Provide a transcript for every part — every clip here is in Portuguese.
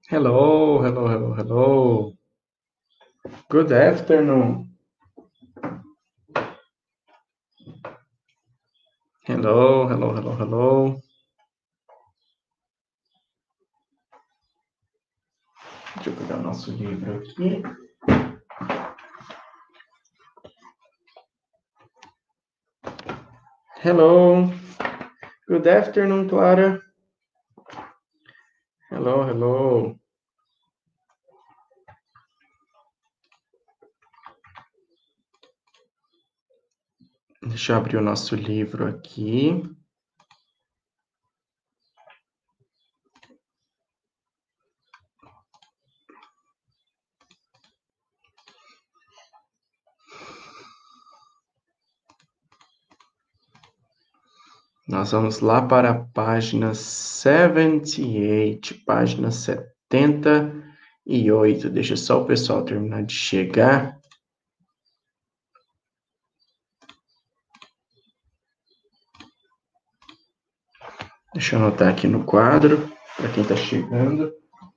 Hello, hello, hello, hello. Good afternoon. Hello, hello, hello, hello. Deixa eu pegar o nosso livro aqui. Hello. Good afternoon, Clara. Hello, hello. Deixa eu abrir o nosso livro aqui. Nós vamos lá para a página 78, página 78. Deixa só o pessoal terminar de chegar. Deixa eu anotar aqui no quadro, para quem está chegando.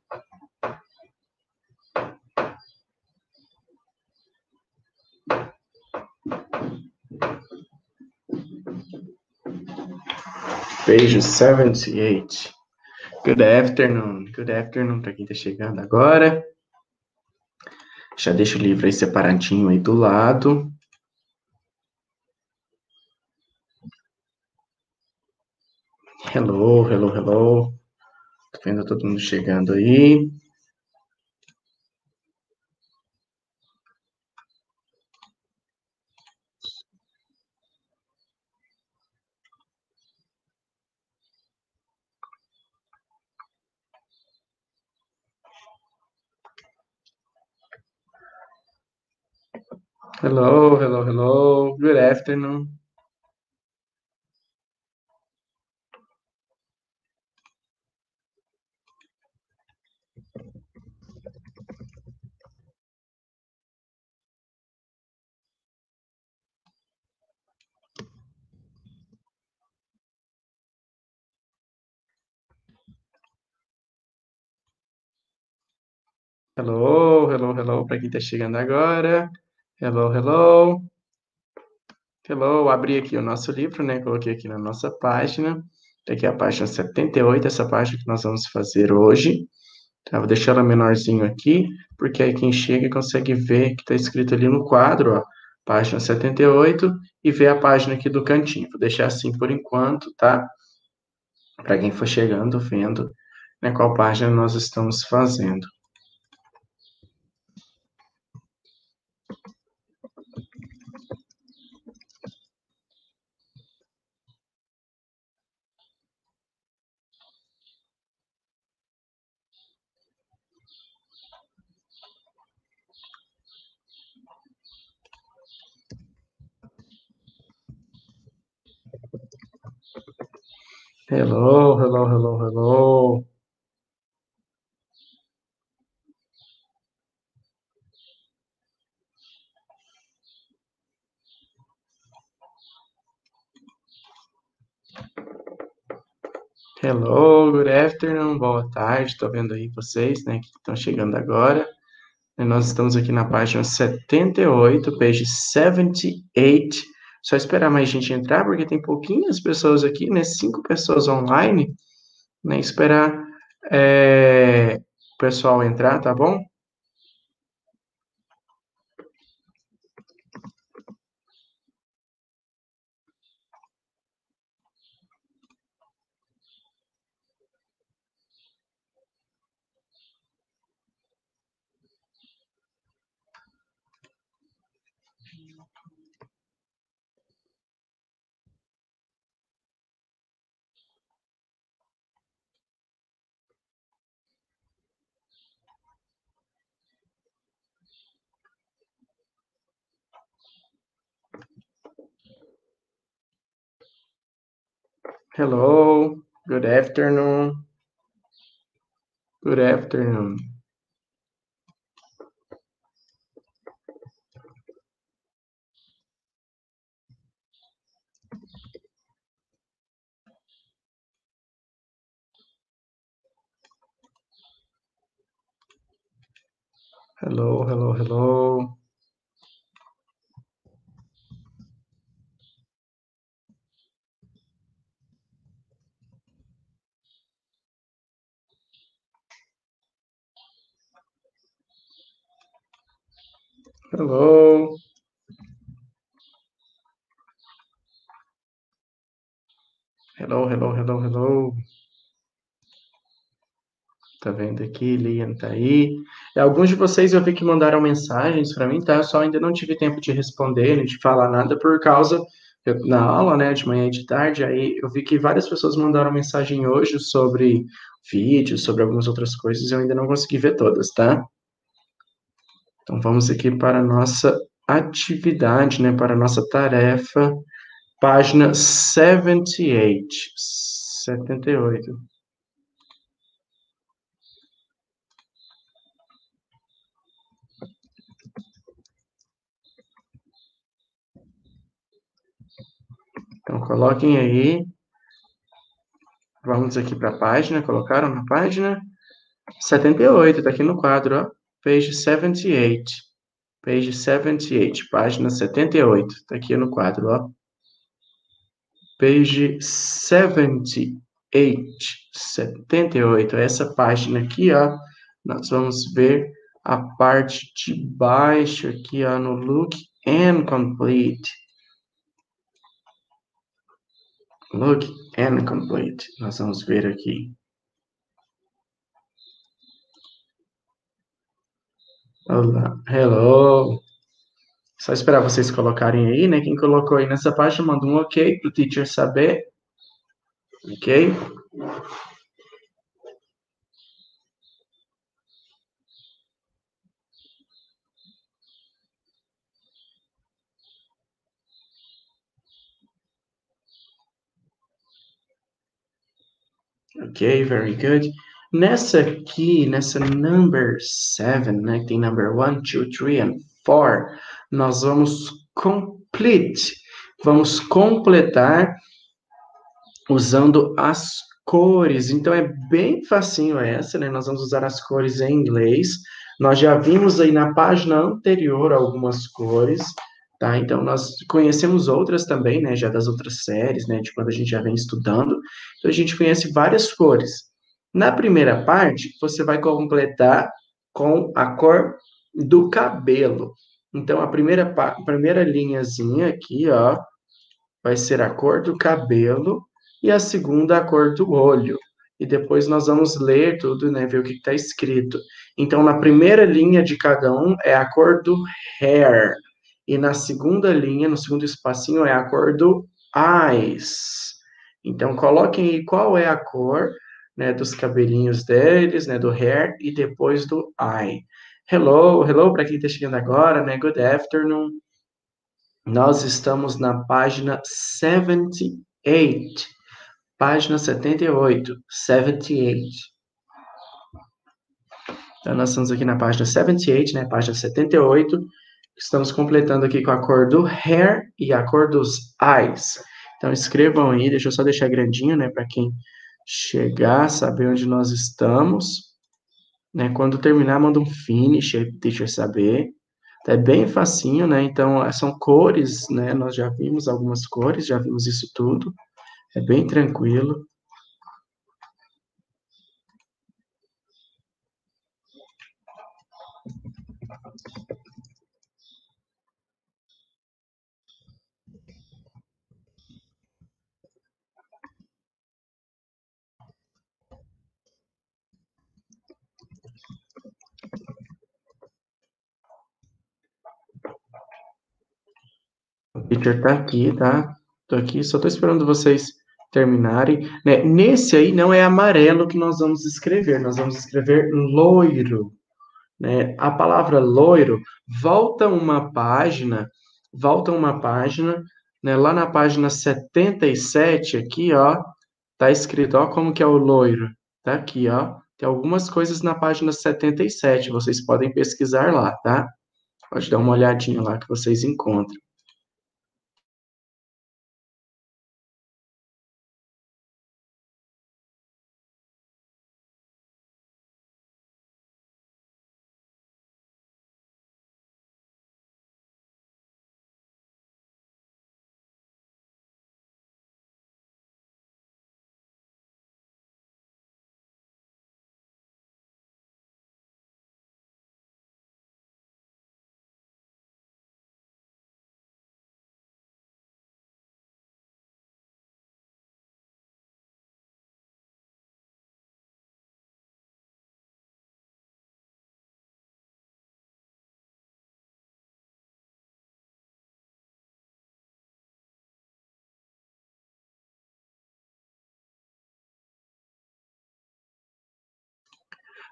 Page 78. Good afternoon. Good afternoon para quem está chegando agora. Já deixa o livro aí separadinho aí do lado. Hello, hello, hello. Tô vendo todo mundo chegando aí. Hello, hello, hello. Good afternoon. Hello, hello, hello para quem tá chegando agora. Hello, hello. Hello, abri aqui o nosso livro, né? Coloquei aqui na nossa página. Aqui é a página 78, essa página que nós vamos fazer hoje. Tá? Vou deixar ela menorzinho aqui, porque aí quem chega consegue ver que está escrito ali no quadro, ó, página 78, e ver a página aqui do cantinho. Vou deixar assim por enquanto, tá? Para quem for chegando, vendo, né, qual página nós estamos fazendo. Hello, hello, hello, hello. Hello, good afternoon, boa tarde. Estou vendo aí vocês, né, que estão chegando agora. E nós estamos aqui na página 78, page 78. Só esperar mais gente entrar, porque tem pouquinhas pessoas aqui, né? 5 pessoas online, né? Esperar o pessoal entrar, tá bom? Hello, good afternoon. Good afternoon. Hello, hello, hello. Hello. Hello, hello, hello, hello. Tá vendo aqui? Liam tá aí. E alguns de vocês eu vi que mandaram mensagens para mim, tá? Eu só ainda não tive tempo de responder, nem de falar nada por causa na aula, né, de manhã e de tarde. Aí eu vi que várias pessoas mandaram mensagem hoje sobre vídeos, sobre algumas outras coisas, e eu ainda não consegui ver todas, tá? Então vamos aqui para a nossa atividade, né, para a nossa tarefa, página 78. 78. Então coloquem aí. Vamos aqui para a página, colocaram na página? 78, tá aqui no quadro, ó. Page 78. Page 78, página 78, tá aqui no quadro, ó. Page 78, 78. Essa página aqui, ó, nós vamos ver a parte de baixo aqui, ó, no Look and Complete. Look and Complete. Nós vamos ver aqui. Olá, hello. Só esperar vocês colocarem aí, né? Quem colocou aí nessa página, manda um ok para o teacher saber. Ok? Ok, very good. Nessa aqui, nessa number 7, né? Que tem number 1, 2, 3 and 4, nós vamos complete. Vamos completar usando as cores. Então é bem facinho essa, né? Nós vamos usar as cores em inglês. Nós já vimos aí na página anterior algumas cores, tá? Então nós conhecemos outras também, né? Já das outras séries, né? De quando a gente já vem estudando. Então a gente conhece várias cores. Na primeira parte, você vai completar com a cor do cabelo. Então a primeira linhazinha aqui, ó, vai ser a cor do cabelo e a segunda a cor do olho. E depois nós vamos ler tudo, né, ver o que está escrito. Então, na primeira linha de cada um é a cor do hair. E na segunda linha, no segundo espacinho, é a cor do eyes. Então, coloquem aí qual é a cor, né, dos cabelinhos deles, né, do hair e depois do eye. Hello, hello para quem está chegando agora, né? Good afternoon. Nós estamos na página 78. Página 78. 78. Então, nós estamos aqui na página 78, né? Página 78. Estamos completando aqui com a cor do hair e a cor dos eyes. Então, escrevam aí. Deixa eu só deixar grandinho, né? Para quem chegar, saber onde nós estamos. Né? Quando terminar, manda um finish aí para o teacher saber. É bem facinho, né? Então, são cores, né? Nós já vimos algumas cores, já vimos isso tudo. É bem tranquilo. O teacher tá aqui, tá? Tô aqui, só tô esperando vocês terminarem. Né? Nesse aí não é amarelo que nós vamos escrever, nós vamos escrever loiro. Né? A palavra loiro, volta uma página, né? Lá na página 77, aqui, ó, tá escrito, ó, como que é o loiro. Tá aqui, ó. Tem algumas coisas na página 77, vocês podem pesquisar lá, tá? Pode dar uma olhadinha lá que vocês encontram.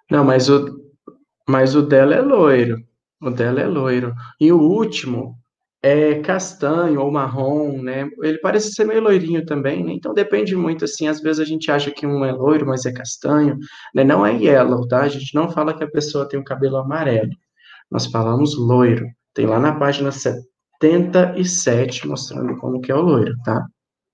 Não, mas o dela é loiro. O dela é loiro. E o último é castanho ou marrom, né? Ele parece ser meio loirinho também, né? Então depende muito, assim. Às vezes a gente acha que um é loiro, mas é castanho, né? Não é yellow, tá? A gente não fala que a pessoa tem o cabelo amarelo. Nós falamos loiro. Tem lá na página 77 mostrando como que é o loiro, tá?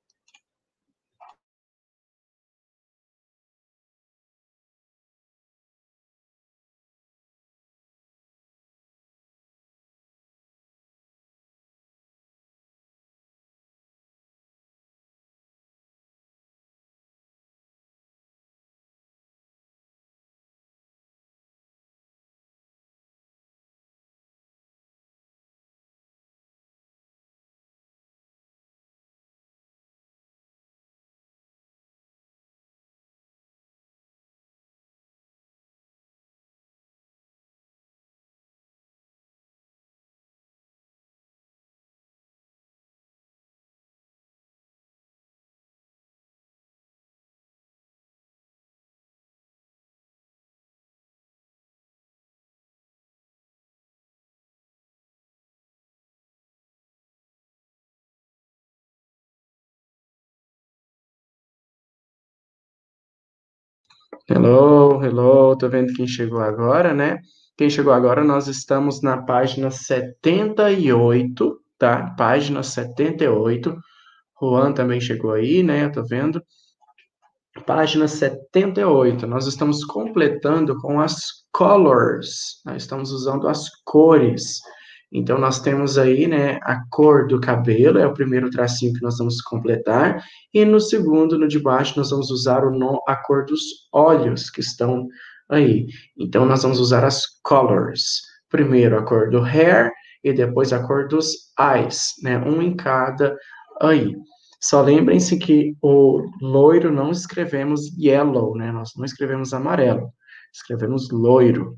Hello, hello, tô vendo quem chegou agora, né? Quem chegou agora, nós estamos na página 78, tá? Página 78. Juan também chegou aí, né? Eu tô vendo. Página 78. Nós estamos completando com as colors. Nós estamos usando as cores. Então, nós temos aí, né, a cor do cabelo, é o primeiro tracinho que nós vamos completar. E no segundo, no de baixo, nós vamos usar a cor dos olhos que estão aí. Então, nós vamos usar as colors. Primeiro, a cor do hair e depois a cor dos eyes, né? Um em cada aí. Só lembrem-se que o loiro não escrevemos yellow, né? Nós não escrevemos amarelo, escrevemos loiro.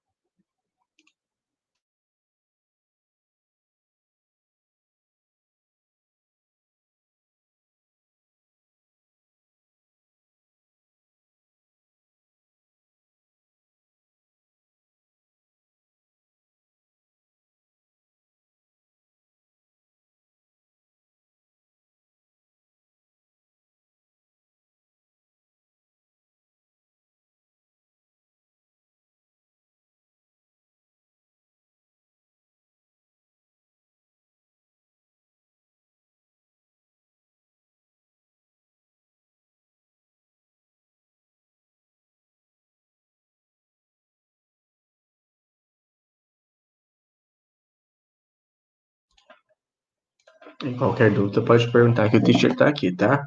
Em qualquer dúvida, pode perguntar que o teacher está aqui, tá?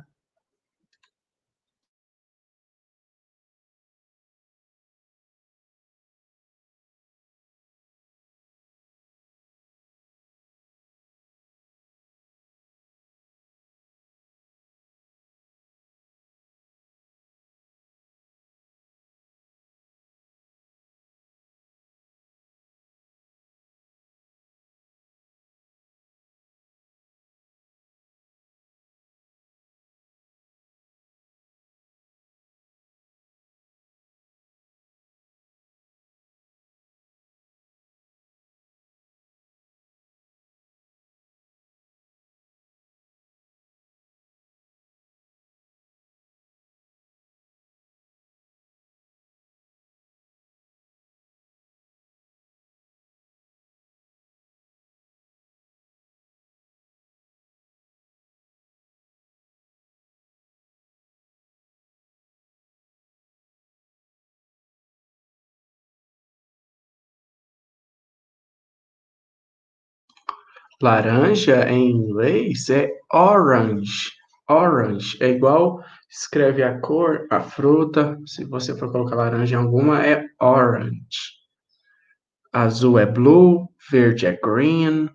Laranja em inglês é orange. Orange é igual, escreve a cor, a fruta. Se você for colocar laranja em alguma, é orange. Azul é blue, verde é green.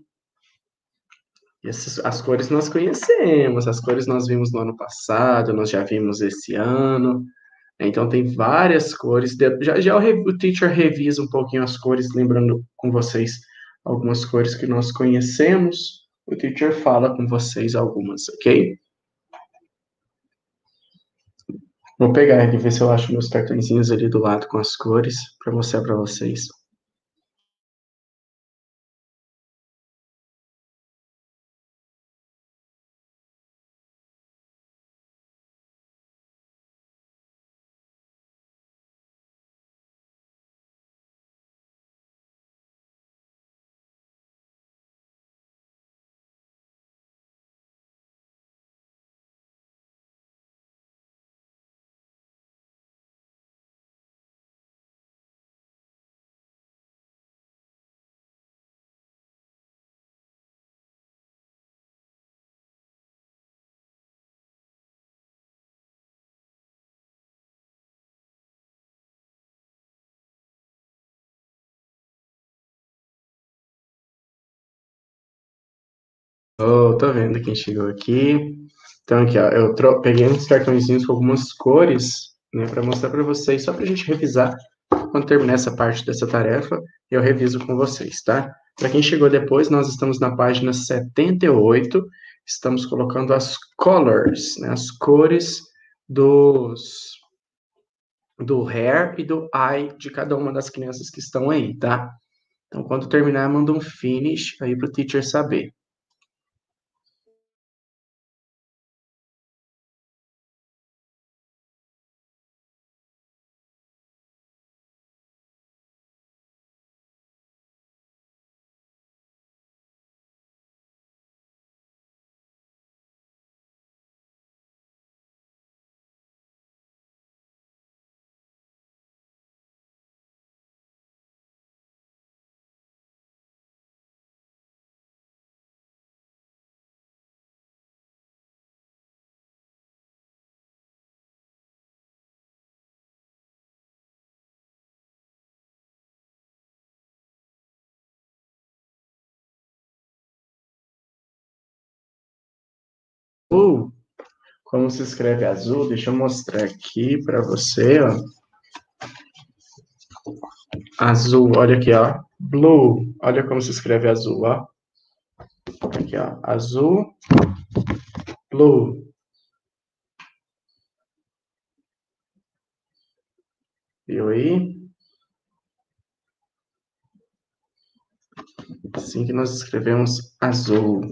As cores nós conhecemos, as cores nós vimos no ano passado, nós já vimos esse ano. Então tem várias cores. Já o teacher revisa um pouquinho as cores, lembrando com vocês algumas cores que nós conhecemos. O teacher fala com vocês algumas, ok? Vou pegar aqui, ver se eu acho meus cartõezinhos ali do lado com as cores, para mostrar para vocês. Oh, tô vendo quem chegou aqui. Então, aqui, ó, eu peguei uns cartõezinhos com algumas cores, né, para mostrar para vocês, só para a gente revisar. Quando terminar essa parte dessa tarefa, eu reviso com vocês, tá? Para quem chegou depois, nós estamos na página 78, estamos colocando as colors, né, as cores do hair e do eye de cada uma das crianças que estão aí, tá? Então, quando terminar, manda um finish aí para o teacher saber. Como se escreve azul? Deixa eu mostrar aqui para você, ó. Azul, olha aqui, ó. Blue, olha como se escreve azul, ó. Aqui, ó. Azul, blue. Viu aí? Assim que nós escrevemos azul.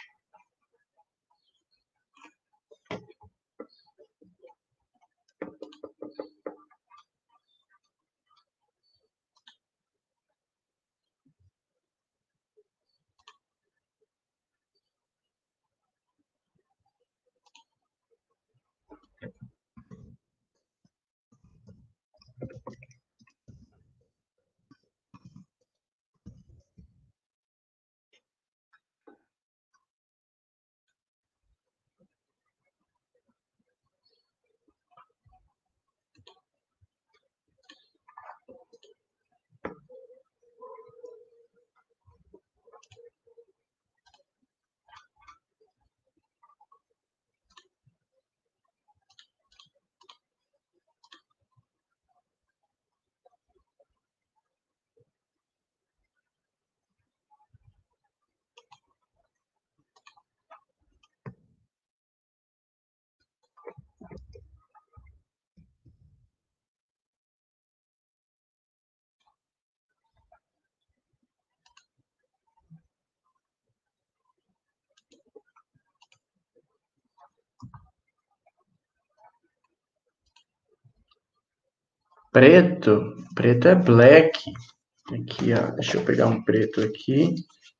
Preto, preto é black. Aqui, ó. Deixa eu pegar um preto aqui.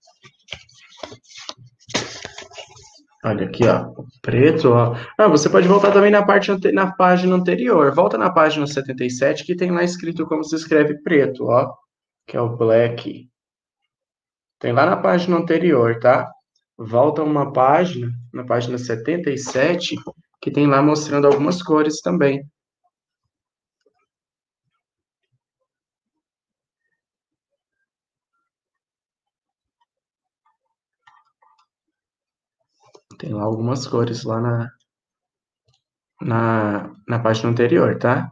Olha aqui, ó. Preto, ó. Ah, você pode voltar também na na página anterior. Volta na página 77 que tem lá escrito como se escreve preto, ó. Que é o black. Tem lá na página anterior, tá? Volta uma página, na página 77, que tem lá mostrando algumas cores também. Tem lá algumas cores lá na página anterior, tá?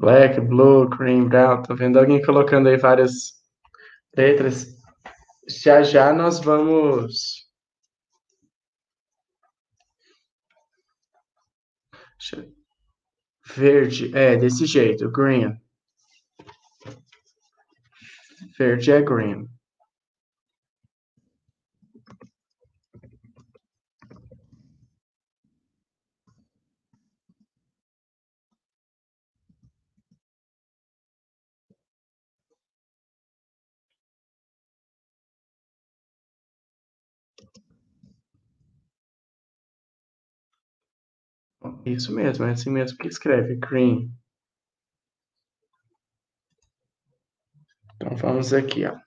Black, blue, cream, brown. Tô vendo alguém colocando aí várias letras. Já já nós vamos. Verde, desse jeito, green. Verde é green. Isso mesmo, é assim mesmo que escreve, green. Então vamos aqui, ó.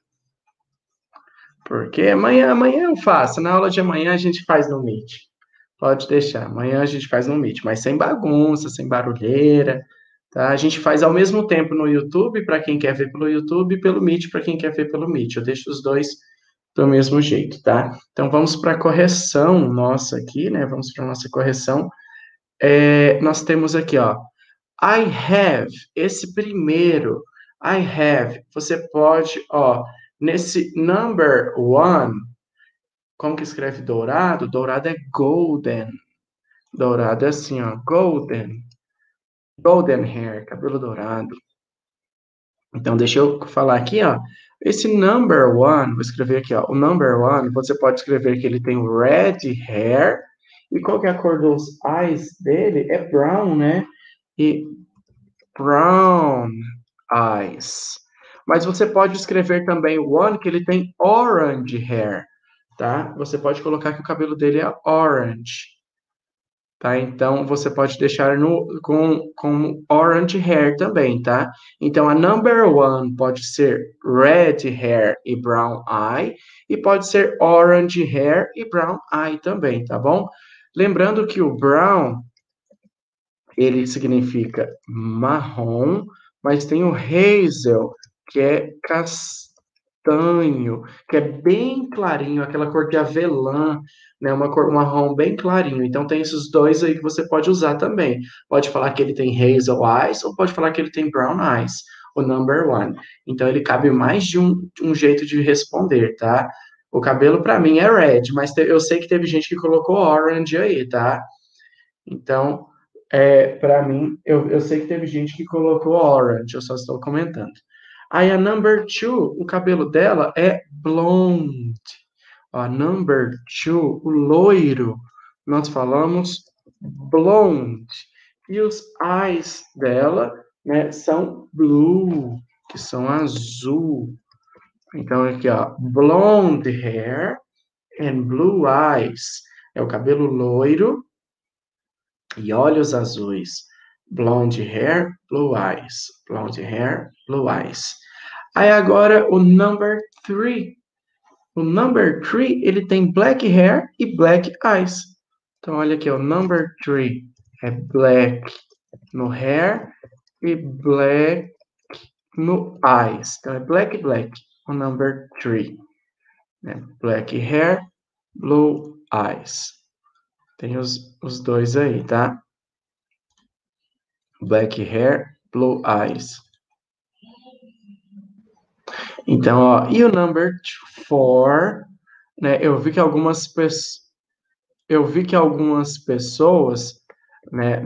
Porque amanhã eu faço. Na aula de amanhã a gente faz no Meet. Pode deixar. Amanhã a gente faz no Meet, mas sem bagunça, sem barulheira, tá? A gente faz ao mesmo tempo no YouTube para quem quer ver pelo YouTube e pelo Meet para quem quer ver pelo Meet. Eu deixo os dois do mesmo jeito, tá? Então vamos para a correção nossa aqui, né? Vamos para nossa correção. Nós temos aqui, ó. I have, esse primeiro, I have, você pode, ó, nesse number one, como que escreve dourado? Dourado é golden. Dourado é assim, ó, golden. Golden hair, cabelo dourado. Então, deixa eu falar aqui, ó. Esse number one, vou escrever aqui, ó. O number one, você pode escrever que ele tem red hair. E qual que é a cor dos eyes dele? É brown, né? E brown eyes. Mas você pode escrever também o one que ele tem orange hair, tá? Você pode colocar que o cabelo dele é orange, tá? Então você pode deixar com orange hair também, tá? Então a number one pode ser red hair e brown eye e pode ser orange hair e brown eye também, tá bom? Lembrando que o brown ele significa marrom, mas tem o hazel, que é castanho, que é bem clarinho, aquela cor de avelã, né? Uma cor marrom bem clarinho. Então tem esses dois aí que você pode usar também. Pode falar que ele tem hazel eyes ou pode falar que ele tem brown eyes, o number one. Então ele cabe mais de um jeito de responder, tá? O cabelo para mim é red, mas eu sei que teve gente que colocou orange aí, tá? Então, para mim, eu sei que teve gente que colocou orange, eu só estou comentando. Aí a number two, o cabelo dela é blonde. A number two, o loiro, nós falamos blonde. E os eyes dela, né, são blue, que são azul. Então aqui, ó, blonde hair and blue eyes. É o cabelo loiro e olhos azuis. Blonde hair, blue eyes. Blonde hair, blue eyes. Aí agora o number three. O number three, ele tem black hair e black eyes. Então, olha aqui, o number three é black no hair e black no eyes. Então, é black, black, o number three. Black hair, blue eyes. Tem os dois aí, tá? Black hair, blue eyes. Então, ó, e o number four, né? Eu vi que algumas pessoas, né,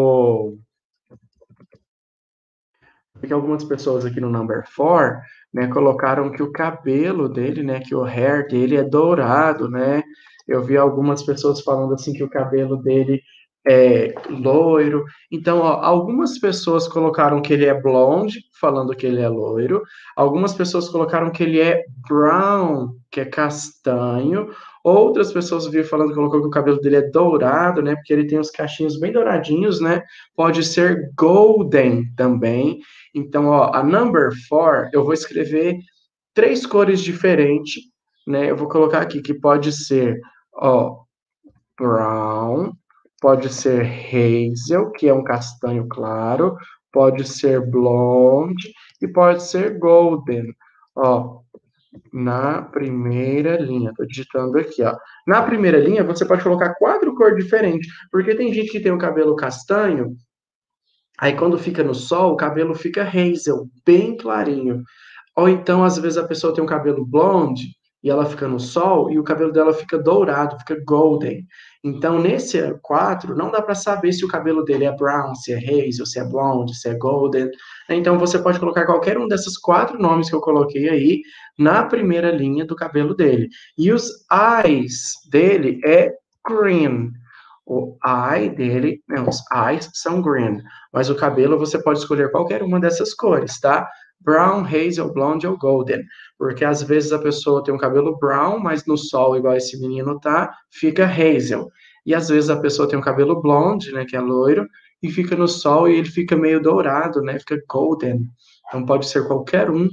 vi que algumas pessoas aqui no number four, né, colocaram que o cabelo dele, né, que o hair dele é dourado, né? Eu vi algumas pessoas falando assim que o cabelo dele é loiro. Então, ó, algumas pessoas colocaram que ele é blonde, falando que ele é loiro. Algumas pessoas colocaram que ele é brown, que é castanho. Outras pessoas viram falando colocou que o cabelo dele é dourado, né? Porque ele tem os cachinhos bem douradinhos, né? Pode ser golden também. Então, ó, a number four, eu vou escrever três cores diferentes, né? Eu vou colocar aqui que pode ser, ó, brown, pode ser hazel, que é um castanho claro, pode ser blonde e pode ser golden. Ó, na primeira linha, tô digitando aqui, ó. Na primeira linha, você pode colocar quatro cores diferentes, porque tem gente que tem o cabelo castanho. Aí quando fica no sol, o cabelo fica hazel, bem clarinho. Ou então, às vezes, a pessoa tem um cabelo blonde e ela fica no sol e o cabelo dela fica dourado, fica golden. Então, nesse quadro, não dá para saber se o cabelo dele é brown, se é hazel, se é blonde, se é golden. Então, você pode colocar qualquer um desses 4 nomes que eu coloquei aí na primeira linha do cabelo dele. E os eyes dele é green. O eye dele, não, os eyes são green, mas o cabelo você pode escolher qualquer uma dessas cores, tá? Brown, hazel, blonde ou golden, porque às vezes a pessoa tem um cabelo brown, mas no sol, igual esse menino tá, fica hazel. E às vezes a pessoa tem um cabelo blonde, né, que é loiro, e fica no sol e ele fica meio dourado, né, fica golden. Então pode ser qualquer um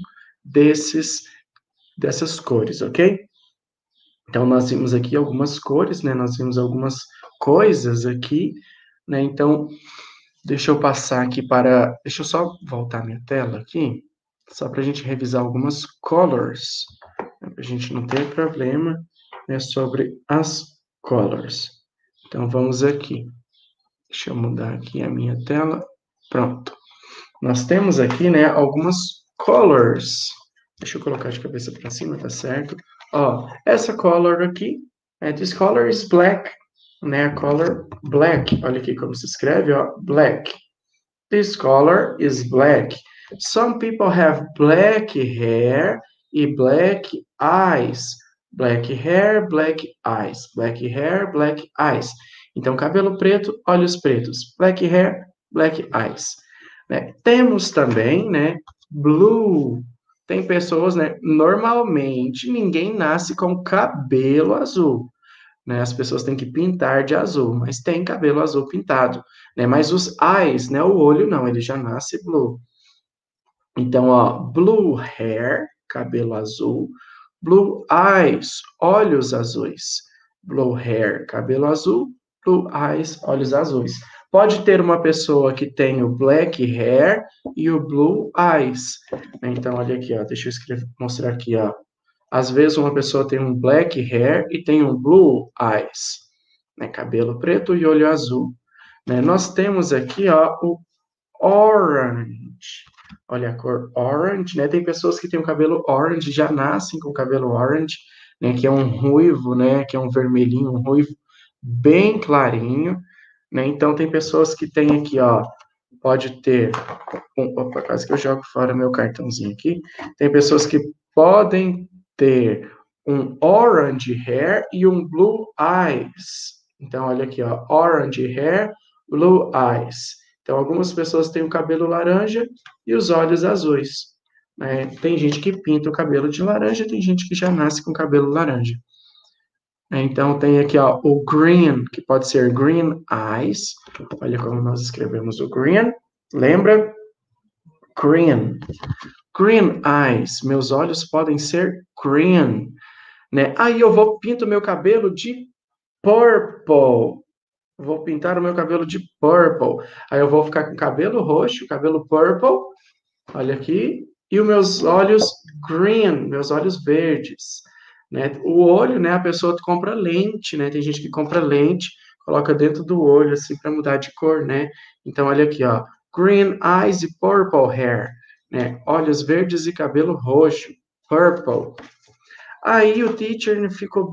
dessas cores, ok? Então, nós vimos aqui algumas cores, né? Nós vimos algumas coisas aqui, né? Então, deixa eu passar aqui para... Deixa eu só voltar minha tela aqui, só para a gente revisar algumas colors, para a gente não ter problema, né, sobre as colors. Então, vamos aqui. Deixa eu mudar aqui a minha tela. Pronto. Nós temos aqui, né, algumas colors. Deixa eu colocar de cabeça para cima, tá certo? Ó, essa color aqui, this color is black, né? A color black. Olha aqui como se escreve, ó, black. This color is black. Some people have black hair e black eyes. Black hair, black eyes. Black hair, black eyes. Então, cabelo preto, olhos pretos. Black hair, black eyes. Né? Temos também, né, blue. Tem pessoas, né, normalmente ninguém nasce com cabelo azul, né? As pessoas têm que pintar de azul, mas tem cabelo azul pintado, né? Mas os eyes, né, o olho não, ele já nasce blue. Então, ó, blue hair, cabelo azul, blue eyes, olhos azuis. Blue hair, cabelo azul, blue eyes, olhos azuis. Pode ter uma pessoa que tem o black hair e o blue eyes. Então, olha aqui, ó, deixa eu mostrar aqui, ó. Às vezes uma pessoa tem um black hair e tem um blue eyes, né? Cabelo preto e olho azul. Né? Nós temos aqui, ó, o orange. Olha a cor orange, né? Tem pessoas que têm o cabelo orange, já nascem com o cabelo orange, né? Que é um ruivo, né? Que é um vermelhinho, um ruivo bem clarinho, né? Então tem pessoas que têm aqui, ó, pode ter, opa, quase que eu jogo fora meu cartãozinho aqui. Tem pessoas que podem ter um orange hair e um blue eyes. Então olha aqui, ó, orange hair, blue eyes. Então, algumas pessoas têm o cabelo laranja e os olhos azuis. Né? Tem gente que pinta o cabelo de laranja, tem gente que já nasce com cabelo laranja. Então, tem aqui ó, o green, que pode ser green eyes. Olha como nós escrevemos o green. Lembra? Green. Green eyes. Meus olhos podem ser green. Né? Aí eu pinto meu cabelo de purple. Vou pintar o meu cabelo de purple. Aí eu vou ficar com cabelo roxo, cabelo purple, olha aqui, e os meus olhos green, meus olhos verdes. Né? O olho, né, a pessoa compra lente, né? Tem gente que compra lente, coloca dentro do olho, assim, para mudar de cor, né? Então, olha aqui, ó, green eyes e purple hair, né? Olhos verdes e cabelo roxo, purple. Aí o teacher ficou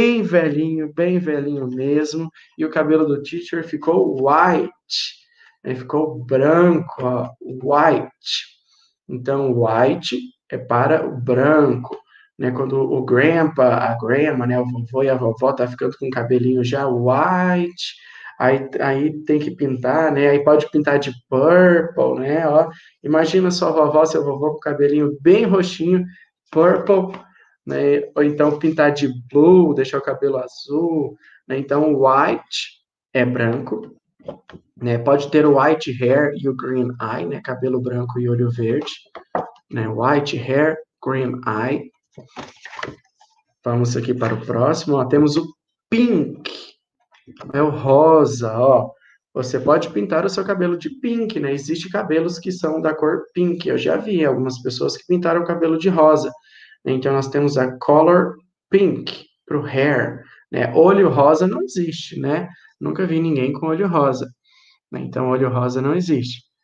bem velhinho mesmo, e o cabelo do teacher ficou white, né? Ficou branco, ó, white. Então, white é para o branco, né? Quando o grandpa, a grandma, né, o vovô e a vovó tá ficando com o cabelinho já white, aí tem que pintar, né? Aí pode pintar de purple, né? Ó, imagina sua vovó, seu vovô com o cabelinho bem roxinho, purple, né? Ou então pintar de blue, deixar o cabelo azul, né? Então, white é branco, né? Pode ter o white hair e o green eye, né? Cabelo branco e olho verde, né? White hair, green eye. Vamos aqui para o próximo. Ó, temos o pink, é o rosa, ó. Você pode pintar o seu cabelo de pink, né? Existem cabelos que são da cor pink. Eu já vi algumas pessoas que pintaram o cabelo de rosa. Então, nós temos a color pink para o hair, né? Olho rosa não existe, né? Nunca vi ninguém com olho rosa. Né? Então, olho rosa não existe.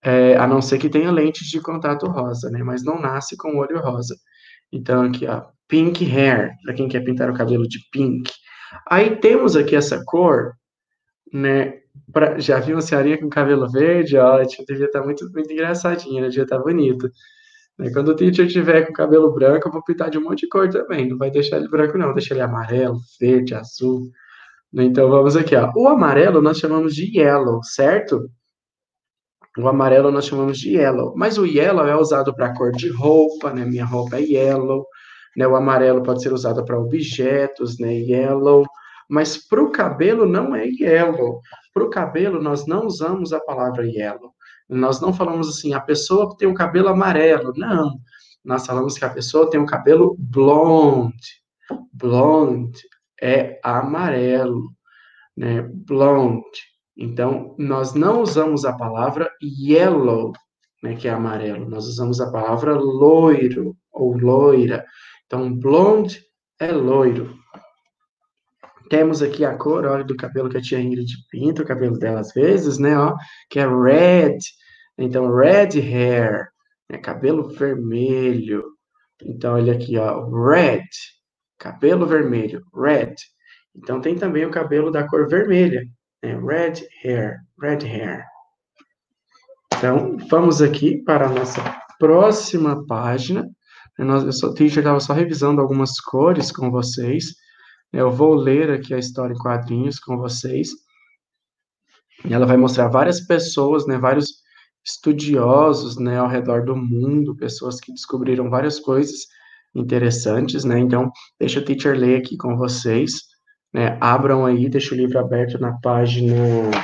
a não ser que tenha lente de contato rosa, né? Mas não nasce com o olho rosa. Então, aqui, ó, pink hair, para quem quer pintar o cabelo de pink. Aí temos aqui essa cor, né? Já vi uma senhorinha com cabelo verde, ótimo, devia estar muito, muito engraçadinha, né? Devia estar bonito. Né? Quando o teacher tiver com cabelo branco, eu vou pintar de um monte de cor também. Não vai deixar ele branco, não. Deixa ele amarelo, verde, azul. Né? Então, vamos aqui, ó. O amarelo nós chamamos de yellow, certo? O amarelo nós chamamos de yellow, mas o yellow é usado para cor de roupa, né? Minha roupa é yellow, né? O amarelo pode ser usado para objetos, né? Yellow, mas para o cabelo não é yellow. Para o cabelo nós não usamos a palavra yellow. Nós não falamos assim, a pessoa tem o cabelo amarelo. Não. Nós falamos que a pessoa tem o cabelo blonde. Blonde é amarelo, né? Blonde. Então, nós não usamos a palavra yellow, né, que é amarelo. Nós usamos a palavra loiro ou loira. Então, blonde é loiro. Temos aqui a cor, ó, do cabelo que a tia Ingrid pinta, o cabelo dela às vezes, né, ó, que é red. Então, red hair, né, cabelo vermelho. Então, olha aqui, ó, red, cabelo vermelho, red. Então, tem também o cabelo da cor vermelha, né, red hair, red hair. Então, vamos aqui para a nossa próxima página. O teacher estava só revisando algumas cores com vocês. Eu vou ler aqui a história em quadrinhos com vocês. E ela vai mostrar várias pessoas, né, vários estudiosos, né, ao redor do mundo, pessoas que descobriram várias coisas interessantes, né? Então, deixa o teacher ler aqui com vocês, né? Abram aí, deixa o livro aberto na página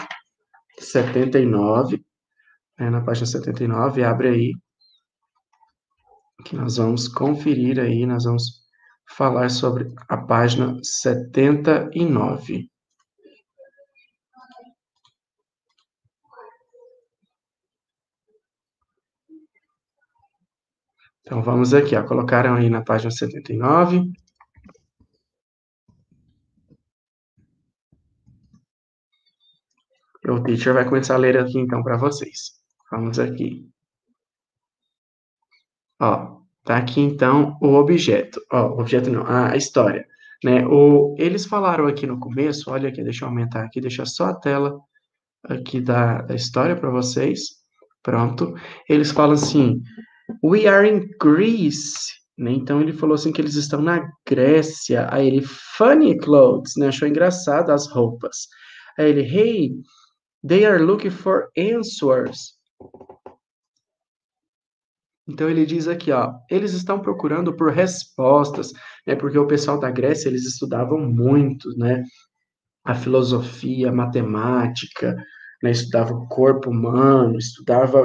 79, né, na página 79, abre aí, que nós vamos conferir aí, nós vamos falar sobre a página 79. Então, vamos aqui, ó, colocaram aí na página 79. O teacher vai começar a ler aqui, então, para vocês. Vamos aqui. Ó, tá aqui, então, o objeto. Ó, o objeto não, a história. Né? Eles falaram aqui no começo, olha aqui, deixa eu aumentar aqui, deixa só a tela aqui da história para vocês. Pronto. Eles falam assim, we are in Greece. Né? Então, ele falou assim que eles estão na Grécia. Aí ele, funny clothes, né? Achou engraçado as roupas. Aí ele, hey, they are looking for answers. Então ele diz aqui, ó, eles estão procurando por respostas, né? Porque o pessoal da Grécia, eles estudavam muito, né? A filosofia, a matemática, né? Estudava o corpo humano, estudava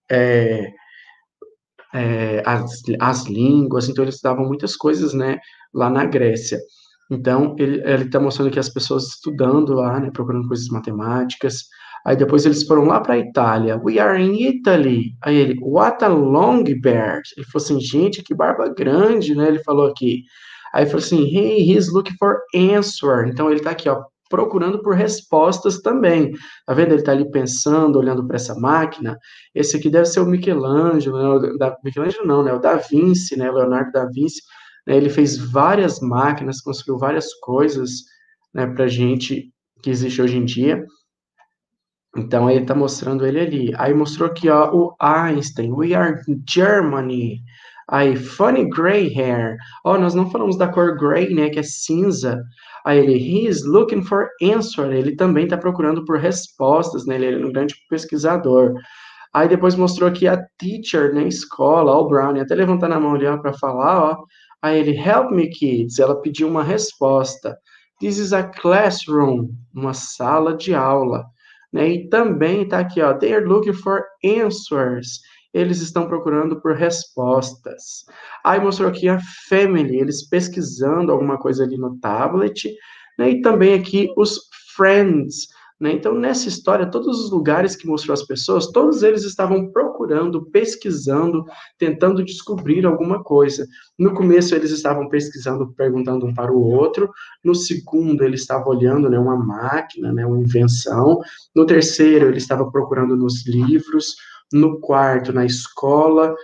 as línguas, então eles estudavam muitas coisas, né? Lá na Grécia. Então, ele está mostrando que as pessoas estudando lá, né, procurando coisas matemáticas. Aí depois eles foram lá para a Itália. We are in Italy. Aí ele, what a long beard. Ele falou assim, gente, que barba grande, né? Ele falou aqui. Aí ele falou assim, hey, he's looking for answer. Então ele está aqui, ó, procurando por respostas também. Tá vendo? Ele está ali pensando, olhando para essa máquina. Esse aqui deve ser o Michelangelo, né? Michelangelo não, né? O Da Vinci, né? Leonardo da Vinci. Ele fez várias máquinas, construiu várias coisas, né, para gente que existe hoje em dia. Então, ele está mostrando ele ali. Aí mostrou aqui, ó, o Einstein. We are in Germany. Aí, funny gray hair. Ó, nós não falamos da cor gray, né, que é cinza. Aí ele, he is looking for answer. Ele também está procurando por respostas, né, ele é um grande pesquisador. Aí depois mostrou aqui a teacher na escola, ó, o Brownie, até levantando a mão ali para falar, ó. Aí ele, help me kids, ela pediu uma resposta. This is a classroom, uma sala de aula. Né? E também está aqui, ó, they are looking for answers. Eles estão procurando por respostas. Aí mostrou aqui a family, eles pesquisando alguma coisa ali no tablet. Né? E também aqui os friends, né? Então, nessa história, todos os lugares que mostrou as pessoas, todos eles estavam procurando, pesquisando, tentando descobrir alguma coisa. No começo, eles estavam pesquisando, perguntando um para o outro. No segundo, ele estava olhando, né, uma máquina, né, uma invenção. No terceiro, ele estava procurando nos livros. no quarto, na escola,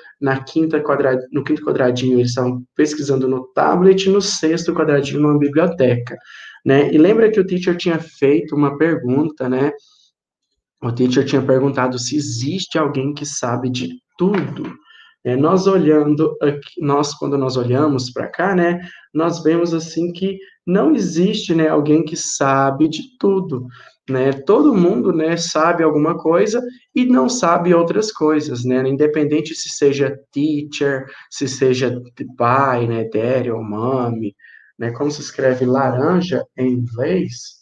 no quinto quadradinho eles estavam pesquisando no tablet, no sexto quadradinho numa biblioteca, né? E lembra que o teacher tinha feito uma pergunta, né? O teacher tinha perguntado se existe alguém que sabe de tudo. Nós olhando aqui, quando nós olhamos para cá, né, nós vemos assim que não existe, né, alguém que sabe de tudo, né? Todo mundo, né, sabe alguma coisa e não sabe outras coisas, né? Independente se seja teacher, se seja pai, né, daddy ou mommy, né? Como se escreve laranja em inglês?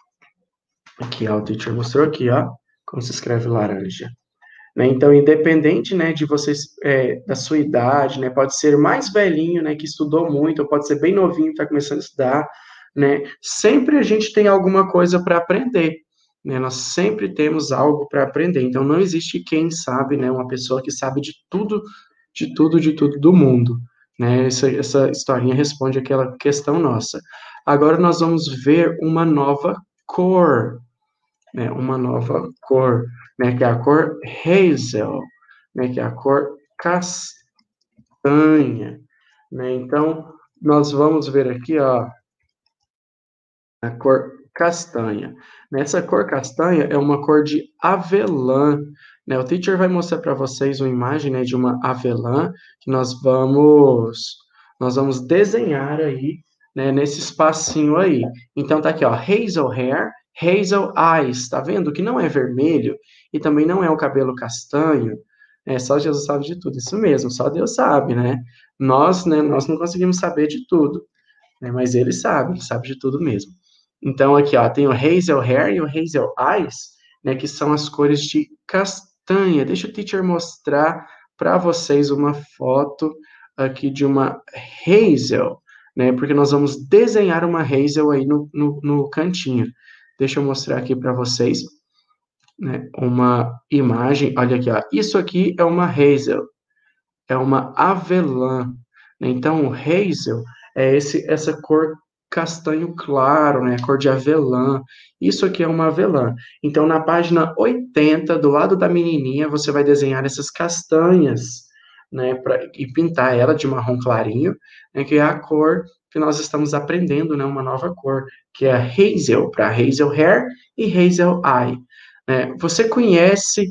Aqui, ó, o teacher mostrou aqui, ó, como se escreve laranja. Né? Então, independente, né, de vocês, da sua idade, né, pode ser mais velhinho, né, que estudou muito, ou pode ser bem novinho, que está começando a estudar, né, sempre a gente tem alguma coisa para aprender, né, nós sempre temos algo para aprender, então não existe quem sabe, né, uma pessoa que sabe de tudo, de tudo, de tudo do mundo, né, essa historinha responde aquela questão nossa. Agora nós vamos ver uma nova cor, né, uma nova cor, né, que é a cor hazel, né, que é a cor castanha, né? Então, nós vamos ver aqui, ó, a cor castanha. Nessa cor castanha é uma cor de avelã, né? O teacher vai mostrar para vocês uma imagem, né, de uma avelã que nós vamos desenhar aí, né, nesse espacinho aí. Então tá aqui, ó, hazel hair, hazel eyes, tá vendo? Que não é vermelho e também não é o cabelo castanho. É, só Jesus sabe de tudo, isso mesmo, só Deus sabe, né? Nós não conseguimos saber de tudo, né? Mas ele sabe de tudo mesmo. Então, aqui, ó, tem o Hazel Hair e o Hazel Eyes, né, que são as cores de castanha. Deixa o teacher mostrar para vocês uma foto aqui de uma Hazel, né, porque nós vamos desenhar uma Hazel aí no cantinho. Deixa eu mostrar aqui para vocês, né, uma imagem. Olha aqui, ó, isso aqui é uma Hazel, é uma avelã. Então, o hazel é essa cor castanho claro, né? Cor de avelã. Isso aqui é uma avelã. Então, na página 80, do lado da menininha, você vai desenhar essas castanhas, né? E pintar ela de marrom clarinho, né? Que é a cor que nós estamos aprendendo, né? Uma nova cor, que é a hazel, para hazel hair e hazel eye. Você conhece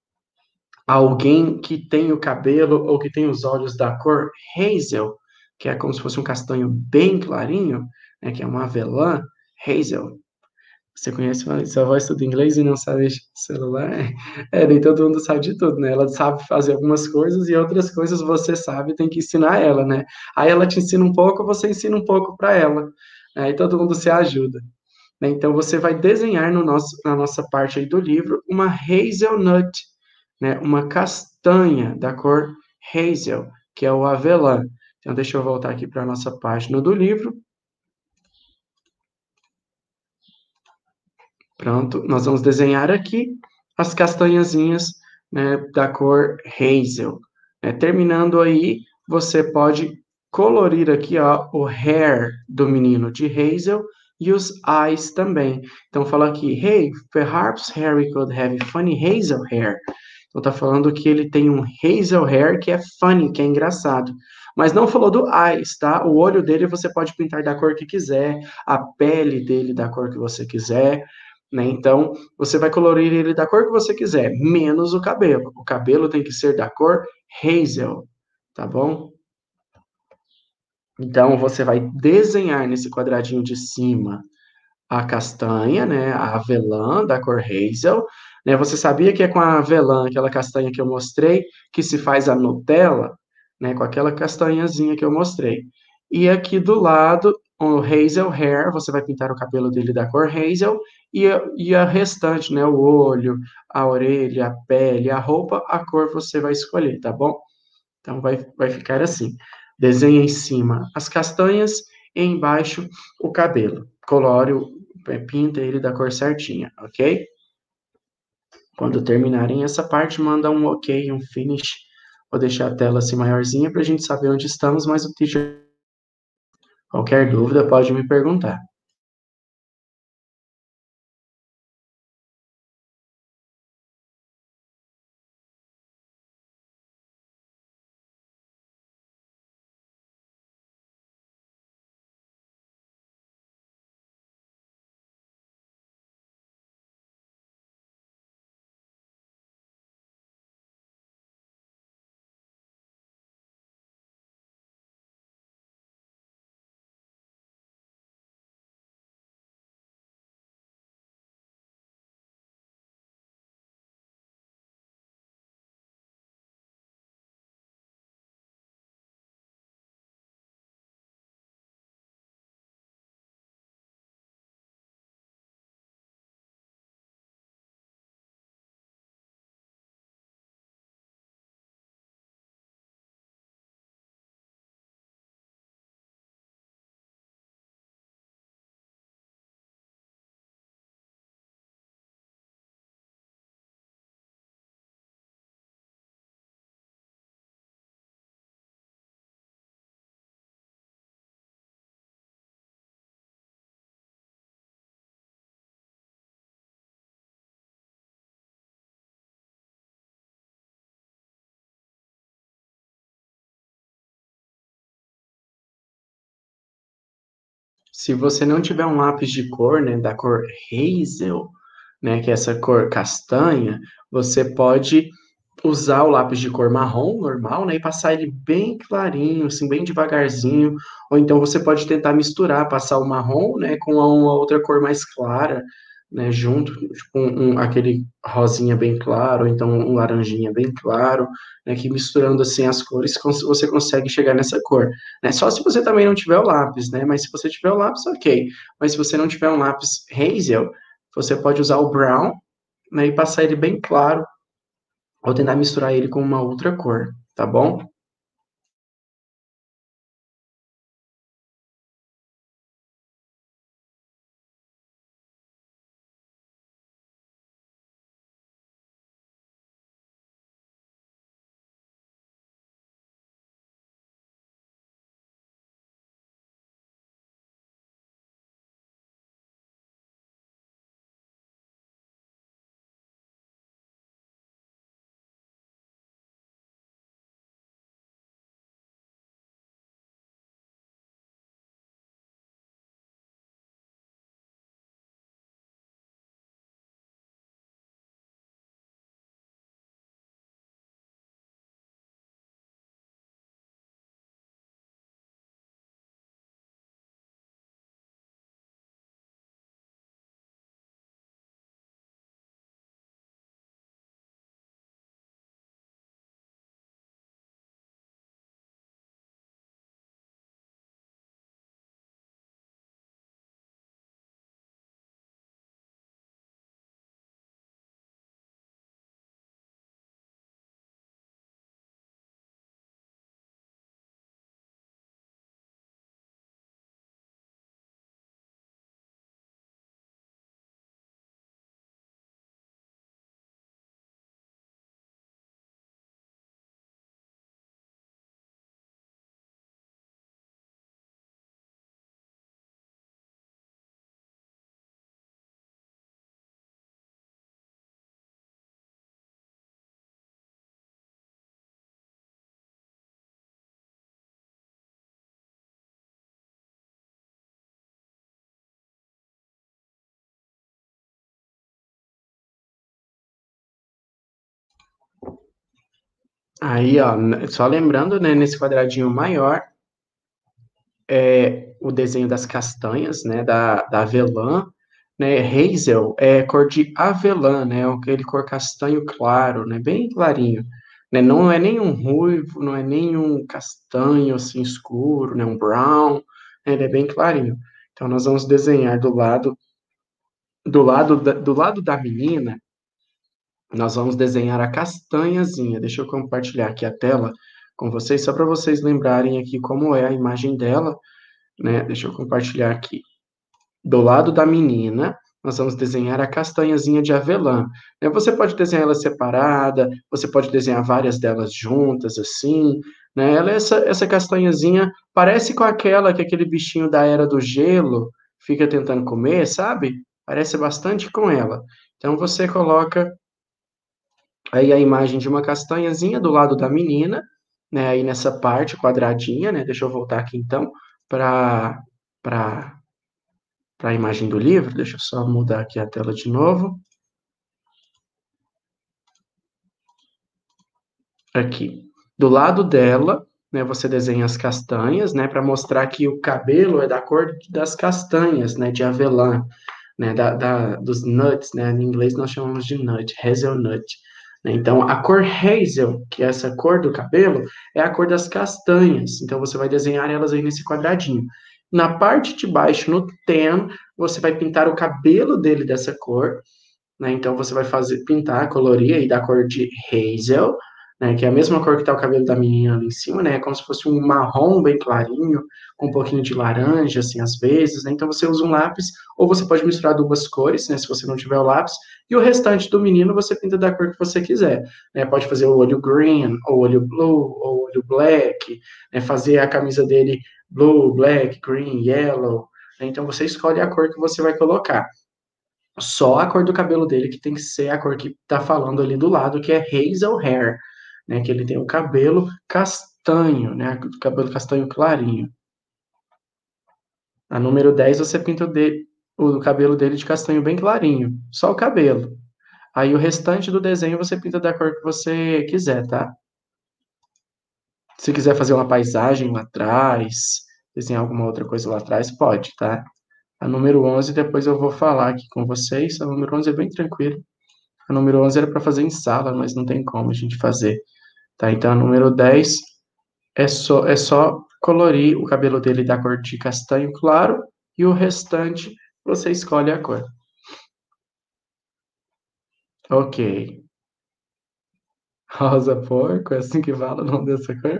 alguém que tem o cabelo ou que tem os olhos da cor hazel, que é como se fosse um castanho bem clarinho, né, que é uma avelã, hazel. Você conhece, sua avó estuda inglês e não sabe celular? Nem todo mundo sabe de tudo, né? Ela sabe fazer algumas coisas e outras coisas você sabe, tem que ensinar ela, né? Aí ela te ensina um pouco, você ensina um pouco para ela, né? E todo mundo se ajuda. Né? Então, você vai desenhar na nossa parte aí do livro uma hazelnut, né? Uma castanha da cor hazel, que é o avelã. Então, deixa eu voltar aqui para a nossa página do livro. Pronto, nós vamos desenhar aqui as castanhazinhas, né, da cor hazel. Terminando aí, você pode colorir aqui, ó, o hair do menino de hazel e os eyes também. Então, fala aqui, hey, perhaps Harry could have funny hazel hair. Então, tá falando que ele tem um hazel hair que é funny, que é engraçado. Mas não falou do eyes, tá? O olho dele você pode pintar da cor que quiser, a pele dele da cor que você quiser, né? Então, você vai colorir ele da cor que você quiser, menos o cabelo. O cabelo tem que ser da cor hazel, tá bom? Então, você vai desenhar nesse quadradinho de cima a castanha, né, a avelã da cor hazel, né? Você sabia que é com a avelã, aquela castanha que eu mostrei, que se faz a Nutella, né, com aquela castanhazinha que eu mostrei. E aqui do lado, o hazel hair, você vai pintar o cabelo dele da cor hazel e a restante, né, o olho, a orelha, a pele, a roupa, a cor você vai escolher, tá bom? Então vai ficar assim. Desenha em cima as castanhas e embaixo o cabelo. Colore, pinta ele da cor certinha, ok? Quando terminarem essa parte, manda um ok, um finish. Vou deixar a tela assim maiorzinha para a gente saber onde estamos, mas o teacher, qualquer dúvida, pode me perguntar. Se você não tiver um lápis de cor, né, da cor hazel, né, que é essa cor castanha, você pode usar o lápis de cor marrom normal, né, e passar ele bem clarinho, assim, bem devagarzinho, ou então você pode tentar misturar, passar o marrom, né, com uma outra cor mais clara, né, junto, tipo aquele rosinha bem claro, ou então um laranjinha bem claro, né, que misturando assim as cores você consegue chegar nessa cor, né? Só se você também não tiver o lápis, né? Mas se você tiver o lápis, ok. Mas se você não tiver um lápis hazel, você pode usar o brown, né, e passar ele bem claro, ou tentar misturar ele com uma outra cor, tá bom? Aí, ó, só lembrando, né, nesse quadradinho maior, o desenho das castanhas, né, da avelã, né, hazel é cor de avelã, né, aquele cor castanho claro, né, bem clarinho, né, não é nenhum ruivo, não é nenhum castanho, assim, escuro, né, um brown, né, ele é bem clarinho. Então, nós vamos desenhar do lado da menina, nós vamos desenhar a castanhazinha. Deixa eu compartilhar aqui a tela com vocês, só para vocês lembrarem aqui como é a imagem dela, né? Deixa eu compartilhar aqui. Do lado da menina, nós vamos desenhar a castanhazinha de avelã. Você pode desenhar ela separada, você pode desenhar várias delas juntas, assim, né? Ela, essa castanhazinha parece com aquela que aquele bichinho da Era do Gelo fica tentando comer, sabe? Parece bastante com ela. Então, você coloca aí a imagem de uma castanhazinha do lado da menina, né? Aí nessa parte quadradinha, né? Deixa eu voltar aqui então para para a imagem do livro. Deixa eu só mudar aqui a tela de novo. Aqui. Do lado dela, né, você desenha as castanhas, né, para mostrar que o cabelo é da cor das castanhas, né, de avelã, né, dos nuts, né, em inglês nós chamamos de nut, hazelnut. Né. Então, a cor hazel, que é essa cor do cabelo, é a cor das castanhas. Então, você vai desenhar elas aí nesse quadradinho. Na parte de baixo, no tan, você vai pintar o cabelo dele dessa cor, né? Então você vai pintar, colorir aí da cor de hazel, né? Que é a mesma cor que está o cabelo da menina ali em cima, né? É como se fosse um marrom bem clarinho, com um pouquinho de laranja, assim, às vezes, né? Então você usa um lápis, ou você pode misturar duas cores, né? Se você não tiver o lápis, e o restante do menino você pinta da cor que você quiser, né? Pode fazer o olho green, ou olho blue, ou olho black, né? Fazer a camisa dele blue, black, green, yellow, né? Então você escolhe a cor que você vai colocar. Só a cor do cabelo dele que tem que ser a cor que tá falando ali do lado, que é hazel hair, né? Que ele tem o cabelo castanho, né? Cabelo castanho clarinho. A número 10 você pinta o cabelo dele de castanho bem clarinho, só o cabelo. Aí o restante do desenho você pinta da cor que você quiser, tá? Se quiser fazer uma paisagem lá atrás, desenhar alguma outra coisa lá atrás, pode, tá? A número 11 depois eu vou falar aqui com vocês. A número 11 é bem tranquilo. A número 11 era para fazer em sala, mas não tem como a gente fazer, tá? Então a número 10 é só colorir o cabelo dele da cor de castanho claro e o restante você escolhe a cor. Ok. Rosa porco, é assim que fala o nome dessa cor?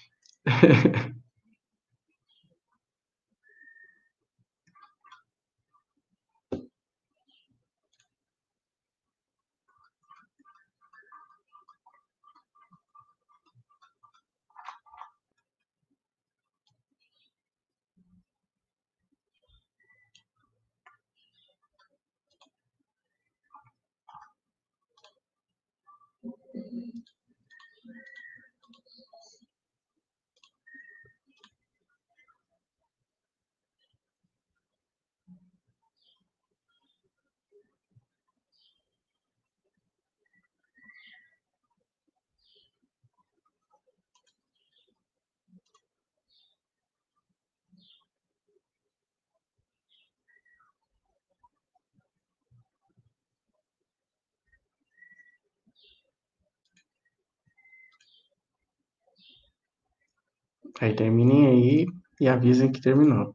Aí terminem aí e avisem que terminou.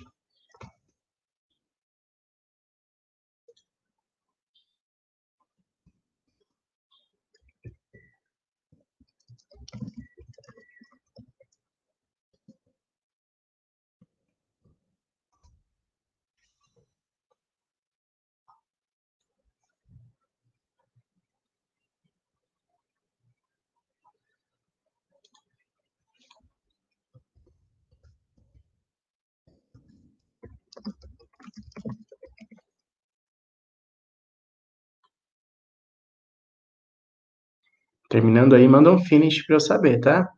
Terminando aí, manda um finish para eu saber, tá?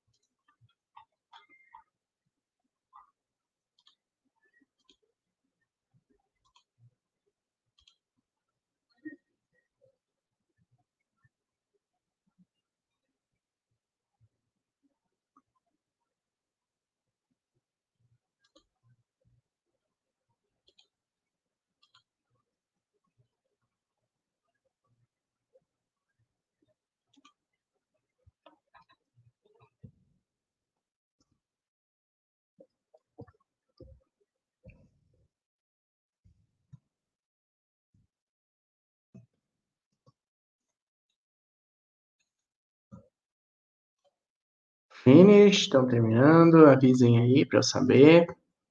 Finish, estão terminando, avisem aí para eu saber.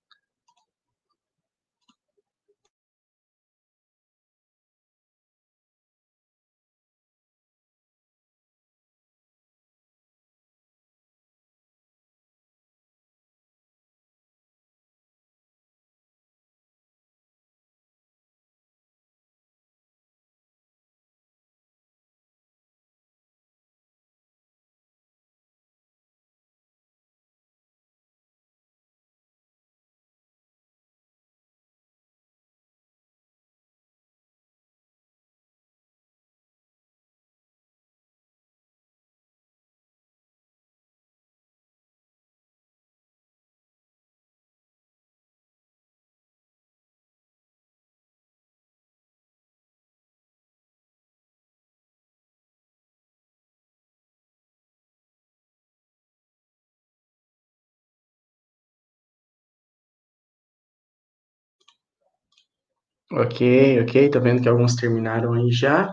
Ok, ok, tô vendo que alguns terminaram aí já.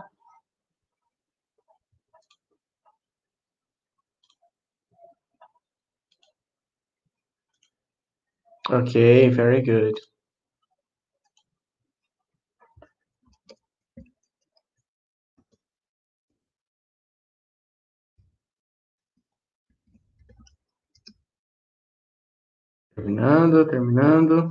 Ok, very good. Terminando, terminando.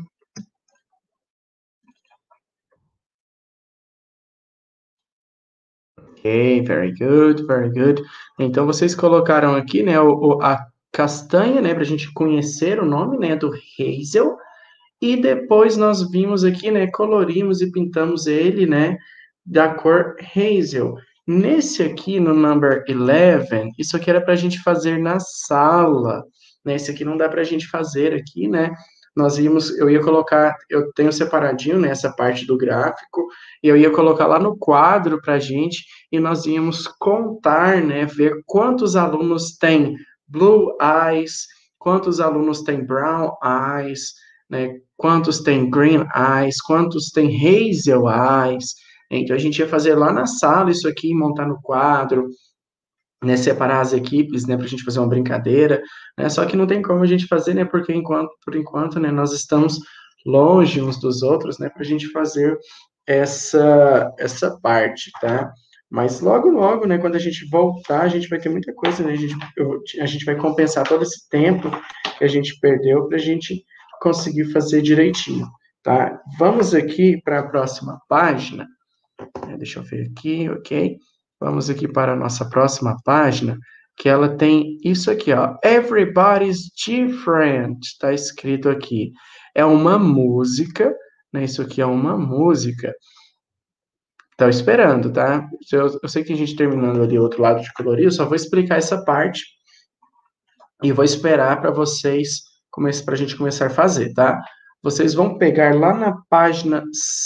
Ok, very good, very good. Então vocês colocaram aqui, né, a castanha, né, para a gente conhecer o nome, né, do Hazel. E depois nós vimos aqui, né, colorimos e pintamos ele, né, da cor hazel. Nesse aqui, no number 11, isso aqui era para a gente fazer na sala, né? Esse aqui não dá para a gente fazer aqui, né? Eu ia colocar, eu tenho separadinho, né, essa parte do gráfico, e eu ia colocar lá no quadro para a gente, e nós íamos contar, né, ver quantos alunos têm blue eyes, quantos alunos têm brown eyes, né, quantos tem green eyes, quantos tem hazel eyes. Então a gente ia fazer lá na sala isso aqui, montar no quadro, né, separar as equipes, né, para a gente fazer uma brincadeira, né, só que não tem como a gente fazer, né, porque por enquanto, né, nós estamos longe uns dos outros, né, para a gente fazer essa parte, tá? Mas logo, logo, né, quando a gente voltar, a gente vai ter muita coisa, né, a gente vai compensar todo esse tempo que a gente perdeu para a gente conseguir fazer direitinho, tá? Vamos aqui para a próxima página. Deixa eu ver aqui, ok? Vamos aqui para a nossa próxima página, que ela tem isso aqui, ó. Everybody's different, está escrito aqui. É uma música, né? Isso aqui é uma música. Estou esperando, tá? Eu sei que a gente terminando ali o outro lado de colorir, eu só vou explicar essa parte e vou esperar para vocês, para a gente começar a fazer, tá? Vocês vão pegar lá na página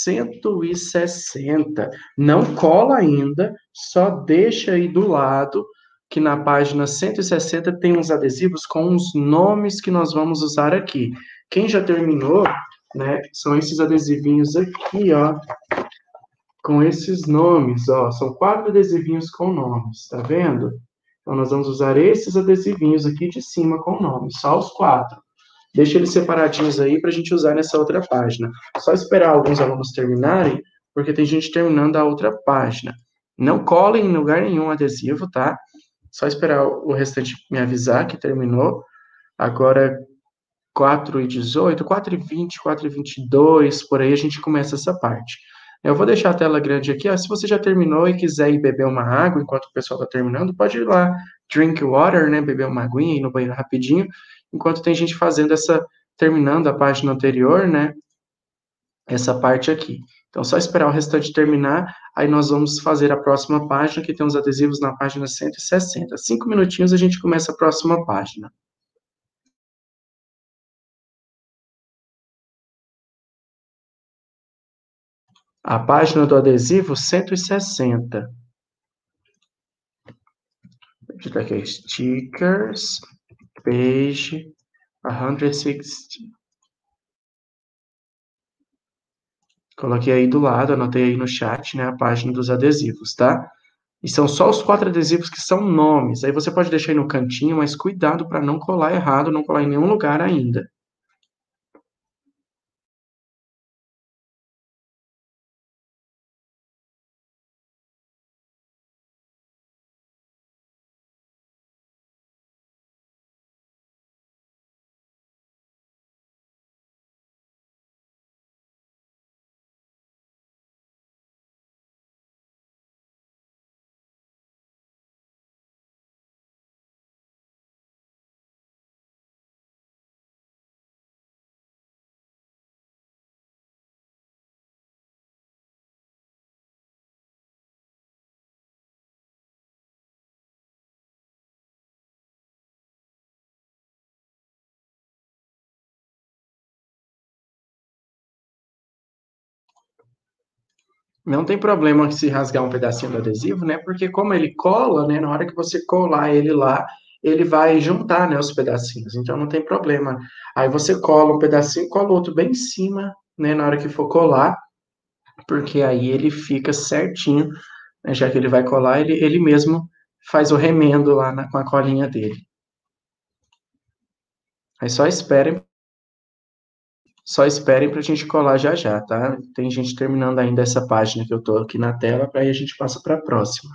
160. Não cola ainda, só deixa aí do lado, que na página 160 tem uns adesivos com os nomes que nós vamos usar aqui. Quem já terminou, né, são esses adesivinhos aqui, ó, com esses nomes, ó. São 4 adesivinhos com nomes, tá vendo? Então, nós vamos usar esses adesivinhos aqui de cima com nomes, só os 4. Deixa eles separadinhos aí para a gente usar nessa outra página. Só esperar alguns alunos terminarem, porque tem gente terminando a outra página. Não colem em lugar nenhum adesivo, tá? Só esperar o restante me avisar que terminou. Agora, 4h18, 4h20, 4h22, por aí a gente começa essa parte. Eu vou deixar a tela grande aqui, ó. Se você já terminou e quiser ir beber uma água enquanto o pessoal está terminando, pode ir lá, drink water, né, beber uma aguinha, ir no banheiro rapidinho, enquanto tem gente fazendo terminando a página anterior, né, essa parte aqui. Então, só esperar o restante terminar, aí nós vamos fazer a próxima página, que tem os adesivos na página 160. 5 minutinhos a gente começa a próxima página. A página do adesivo 160. Digitar aqui, stickers, page 160. Coloquei aí do lado, anotei aí no chat, né, a página dos adesivos, tá? E são só os 4 adesivos que são nomes. Aí você pode deixar aí no cantinho, mas cuidado para não colar errado, não colar em nenhum lugar ainda. Não tem problema se rasgar um pedacinho do adesivo, né? Porque como ele cola, né? Na hora que você colar ele lá, ele vai juntar, né, os pedacinhos. Então não tem problema. Aí você cola um pedacinho, cola outro bem em cima, né? Na hora que for colar, porque aí ele fica certinho, né, já que ele vai colar, ele mesmo faz o remendo lá com a colinha dele. Aí só esperem para a gente colar já já, tá? Tem gente terminando ainda essa página que eu tô aqui na tela, para aí a gente passa para a próxima.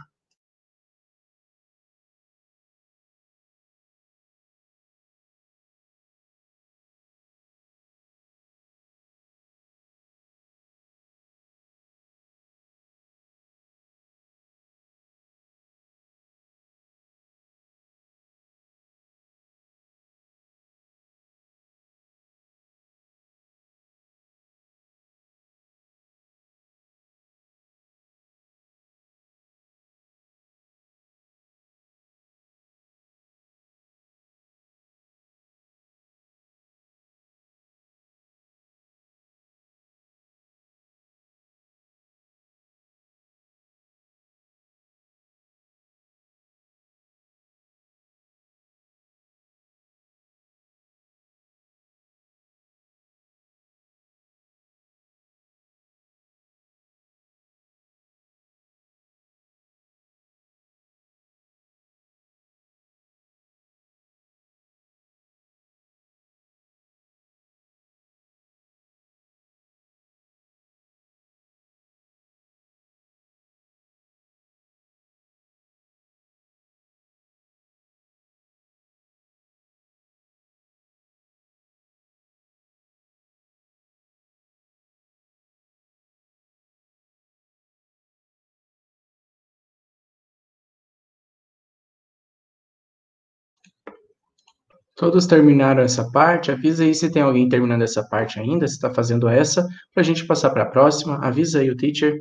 Todos terminaram essa parte? Avisa aí se tem alguém terminando essa parte ainda, se está fazendo essa, para a gente passar para a próxima. Avisa aí o teacher.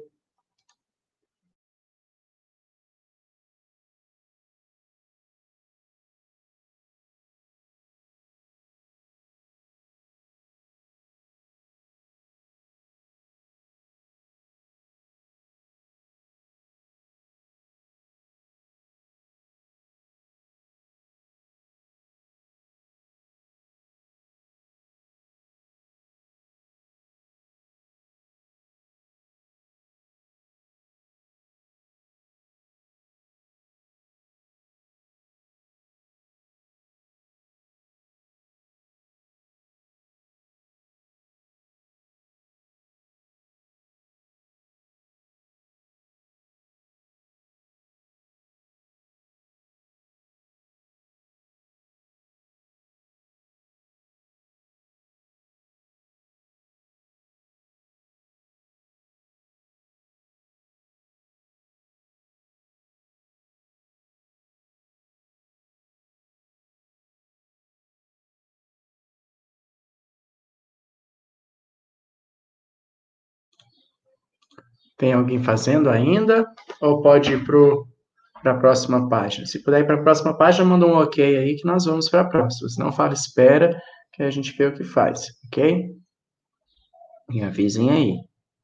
Tem alguém fazendo ainda? Ou pode ir para a próxima página? Se puder ir para a próxima página, manda um ok aí que nós vamos para a próxima. Se não, fala espera que a gente vê o que faz, ok? Me avisem aí.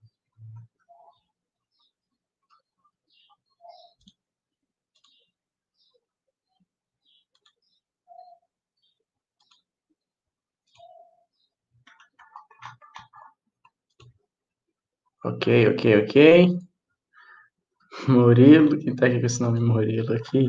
Ok, ok, ok. Murilo, quem tá aqui com esse nome Murilo aqui?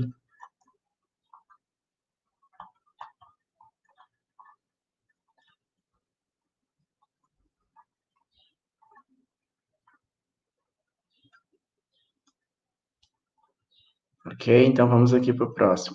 Ok, então vamos aqui para o próximo.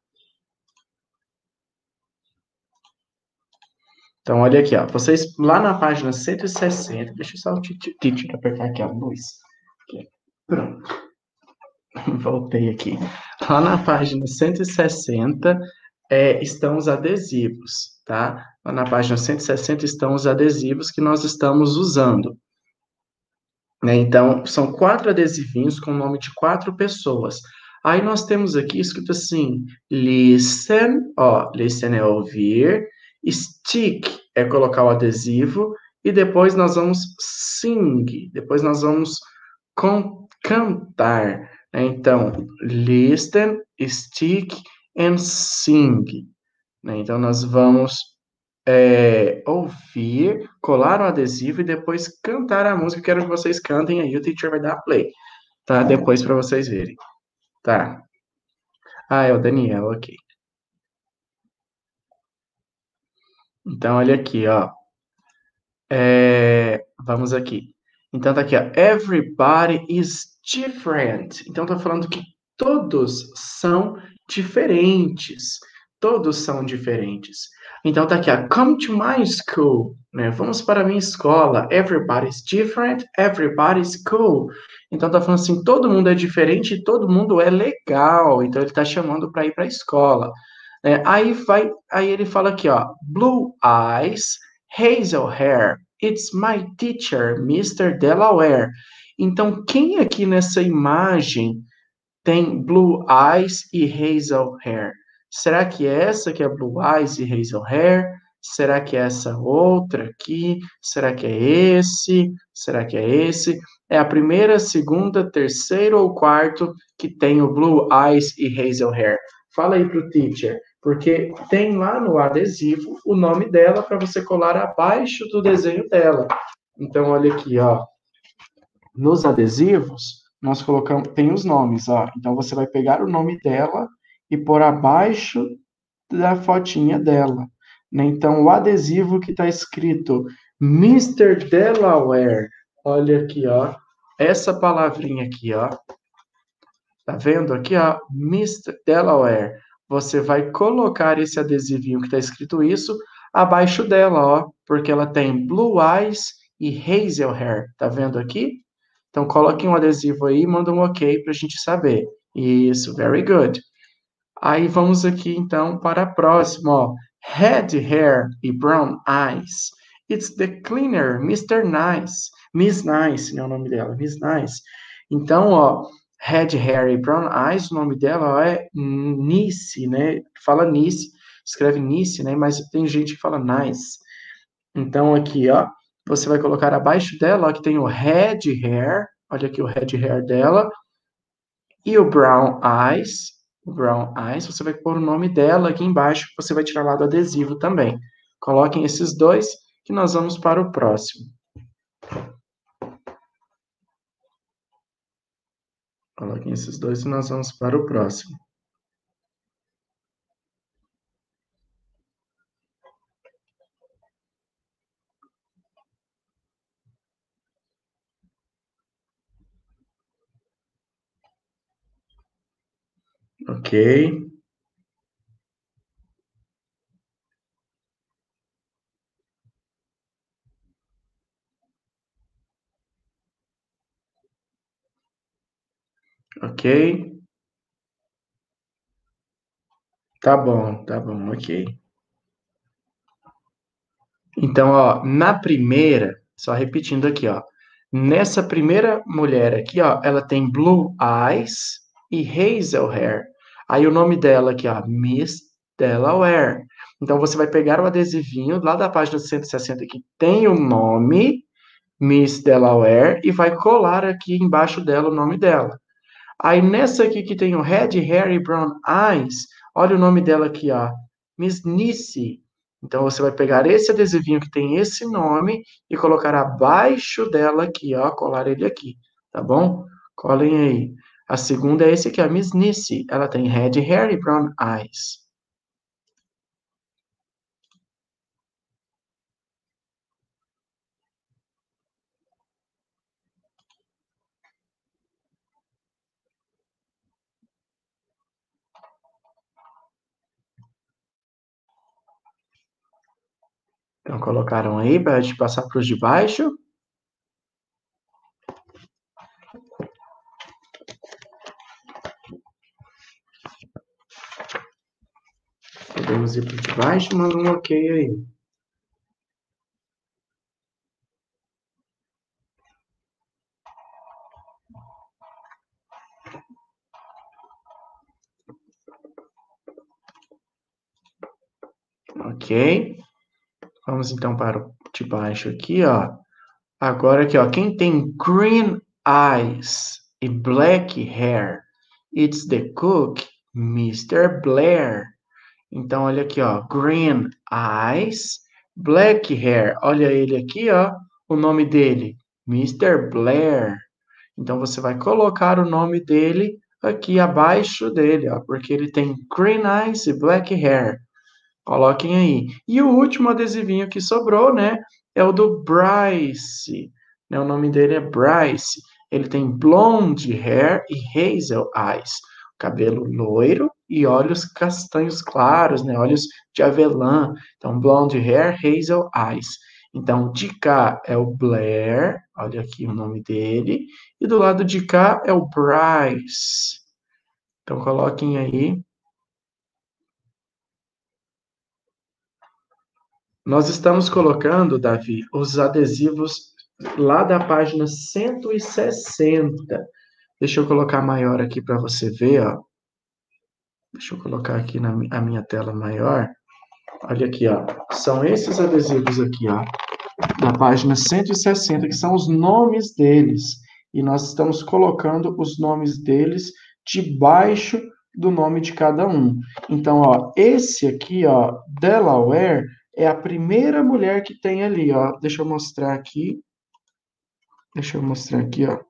Então, olha aqui, ó. Vocês lá na página 160, deixa eu só o teacher apertar aqui a luz. Aqui. Pronto, voltei aqui. Lá na página 160 estão os adesivos, tá? Lá na página 160 estão os adesivos que nós estamos usando. Né? Então, são 4 adesivinhos com o nome de 4 pessoas. Aí nós temos aqui escrito assim, listen, ó, listen é ouvir, stick é colocar o adesivo, e depois nós vamos sing, depois nós vamos cantar. Né? Então, listen, stick and sing. Né? Então, nós vamos ouvir, colar o adesivo e depois cantar a música. Quero que vocês cantem aí, o teacher vai dar play, tá? Depois para vocês verem, tá? Ah, é o Daniel, ok. Então, olha aqui, ó. Vamos aqui. Então, tá aqui, ó. Everybody is different. Então, tá falando que todos são diferentes. Todos são diferentes. Então, tá aqui, ó. Come to my school. Né? Vamos para a minha escola. Everybody's different. Everybody's cool. Então, tá falando assim, todo mundo é diferente e todo mundo é legal. Então, ele tá chamando para ir para a escola. Aí ele fala aqui, ó. Blue eyes, hazel hair. It's my teacher, Mr. Delaware. Então, quem aqui nessa imagem tem blue eyes e hazel hair? Será que é essa que é blue eyes e hazel hair? Será que é essa outra aqui? Será que é esse? Será que é esse? É a primeira, segunda, terceira ou quarto que tem o blue eyes e hazel hair? Fala aí pro teacher, porque tem lá no adesivo o nome dela para você colar abaixo do desenho dela. Então, olha aqui, ó. Nos adesivos, nós colocamos, tem os nomes, ó. Então, você vai pegar o nome dela e pôr abaixo da fotinha dela. Né? Então, o adesivo que está escrito Mr. Delaware, olha aqui, ó. Essa palavrinha aqui, ó. Tá vendo aqui, ó? Mr. Delaware. Você vai colocar esse adesivinho que está escrito isso abaixo dela, ó. Porque ela tem blue eyes e hazel hair. Tá vendo aqui? Então, coloque um adesivo aí e manda um ok para a gente saber. Isso, very good. Aí vamos aqui, então, para a próxima, ó. red hair e brown eyes. It's the cleaner, Mr. Nice. Miss Nice, né, o nome dela, Miss Nice. Então, ó, red hair e brown eyes, o nome dela ó, é Nice, né? Fala Nice, escreve Nice, né? Mas tem gente que fala Nice. Então, aqui, ó, você vai colocar abaixo dela, ó, que tem o red hair, olha aqui o red hair dela, e o brown eyes, você vai pôr o nome dela aqui embaixo, você vai tirar lá do adesivo também. Coloquem esses dois, que nós vamos para o próximo. Coloquem esses dois e nós vamos para o próximo. Ok. Ok. Tá bom, ok. Então, ó, na primeira, só repetindo aqui, ó. Nessa primeira mulher aqui, ó, ela tem blue eyes e hazel hair. Aí o nome dela aqui, ó, Miss Delaware. Então você vai pegar o adesivinho lá da página 160 que tem o nome Miss Delaware e vai colar aqui embaixo dela o nome dela. Aí nessa aqui que tem o Red Hair e Brown Eyes, olha o nome dela aqui, ó. Miss Nissy. Então você vai pegar esse adesivinho que tem esse nome e colocar abaixo dela aqui, ó, colar ele aqui, tá bom? Colhem aí. A segunda é esse aqui, a Miss Nissy. Ela tem Red Hair e Brown Eyes. Então colocaram aí para a gente passar para os de baixo. Podemos ir para o de baixo, manda um ok aí. Ok. Vamos então para o de baixo aqui, ó. Agora aqui, ó, quem tem green eyes e black hair, it's the cook, Mr. Blair. Então, olha aqui, ó, green eyes, black hair. Olha ele aqui, ó, o nome dele, Mr. Blair. Então, você vai colocar o nome dele aqui abaixo dele, ó, porque ele tem green eyes e black hair. Coloquem aí. E o último adesivinho que sobrou, né, é o do Bryce. Né, o nome dele é Bryce. Ele tem blonde hair e hazel eyes. Cabelo loiro e olhos castanhos claros, né, olhos de avelã. Então, blonde hair, hazel eyes. Então, de cá é o Blair, olha aqui o nome dele. E do lado de cá é o Bryce. Então, coloquem aí. Nós estamos colocando, Davi, os adesivos lá da página 160. Deixa eu colocar maior aqui para você ver, ó. Deixa eu colocar aqui na a minha tela maior. Olha aqui, ó. São esses adesivos aqui, ó, na página 160, que são os nomes deles. E nós estamos colocando os nomes deles debaixo do nome de cada um. Então, ó, esse aqui, ó, Delaware, é a primeira mulher que tem ali, ó. Deixa eu mostrar aqui. Deixa eu mostrar aqui, ó.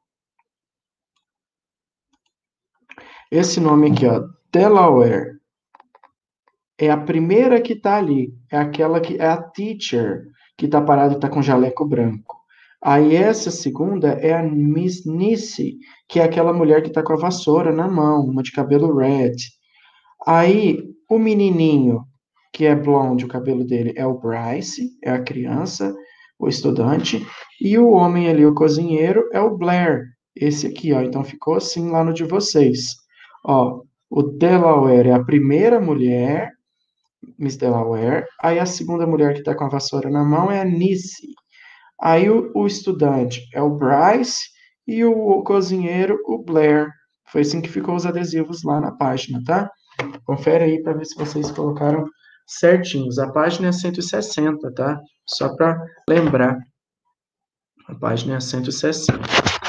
Esse nome aqui, ó, Delaware, é a primeira que tá ali. É aquela que é a teacher, que tá parada e tá com jaleco branco. Aí essa segunda é a Miss Nissy, que é aquela mulher que tá com a vassoura na mão, uma de cabelo red. Aí o menininho, que é blonde, o cabelo dele é o Bryce, é a criança, o estudante, e o homem ali, o cozinheiro, é o Blair, esse aqui, ó. Então ficou assim lá no de vocês. Ó, o Delaware é a primeira mulher, Miss Delaware. Aí a segunda mulher que está com a vassoura na mão é a Nissy. Aí o estudante é o Bryce e o cozinheiro, o Blair. Foi assim que ficou os adesivos lá na página, tá? Confere aí para ver se vocês colocaram certinhos. A página é 160, tá? Só para lembrar. A página é 160.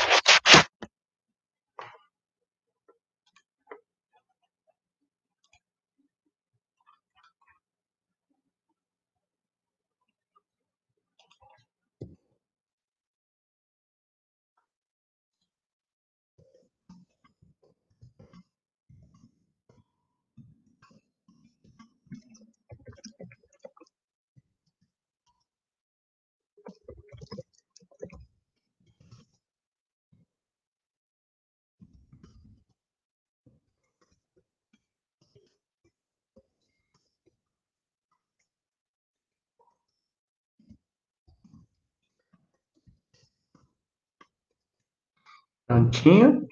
Prontinho.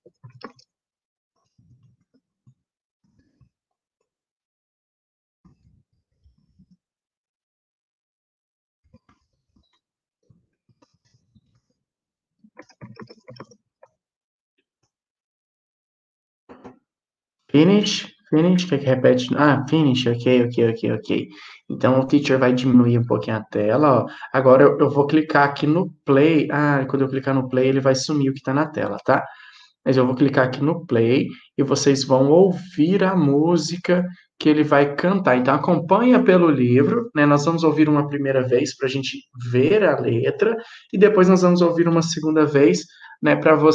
Finish, quer que repete? Ah, finish, ok. Então, o teacher vai diminuir um pouquinho a tela, ó. Agora, eu vou clicar aqui no play. Ah, quando eu clicar no play, ele vai sumir o que está na tela, tá? Mas eu vou clicar aqui no play e vocês vão ouvir a música que ele vai cantar. Então, acompanha pelo livro, né? Nós vamos ouvir uma primeira vez para a gente ver a letra e depois nós vamos ouvir uma segunda vez, né?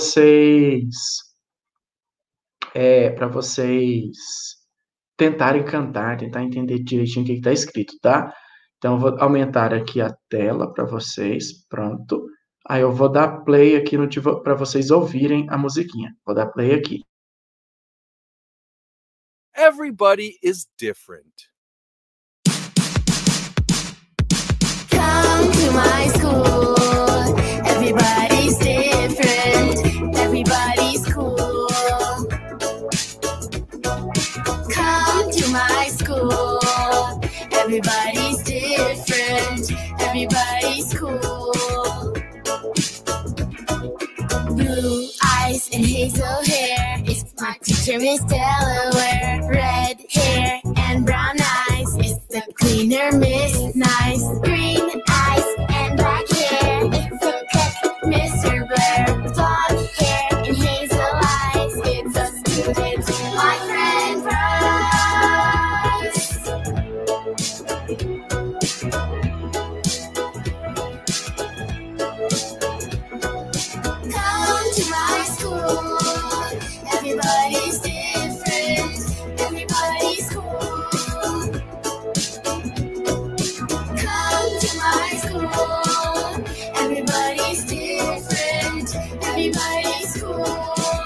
Para vocês tentarem cantar, tentar entender direitinho o que está escrito, tá? Então, eu vou aumentar aqui a tela para vocês, pronto. Aí eu vou dar play aqui para vocês ouvirem a musiquinha. Vou dar play aqui. Everybody is different. Come to my school. Everybody's different. Everybody's cool. Come to my school. Everybody's different. Everybody's cool. Blue eyes and hazel hair. It's my teacher, Miss Delaware. Red hair and brown eyes. It's the cleaner, Miss Nice. Green eyes and black hair. It's the cook, Mr. Blair. Blonde hair and hazel eyes. It's a student, my friend Bryce. Come to my school. Everybody's different. Everybody's cool. Come to my school. Everybody's different. Everybody's cool.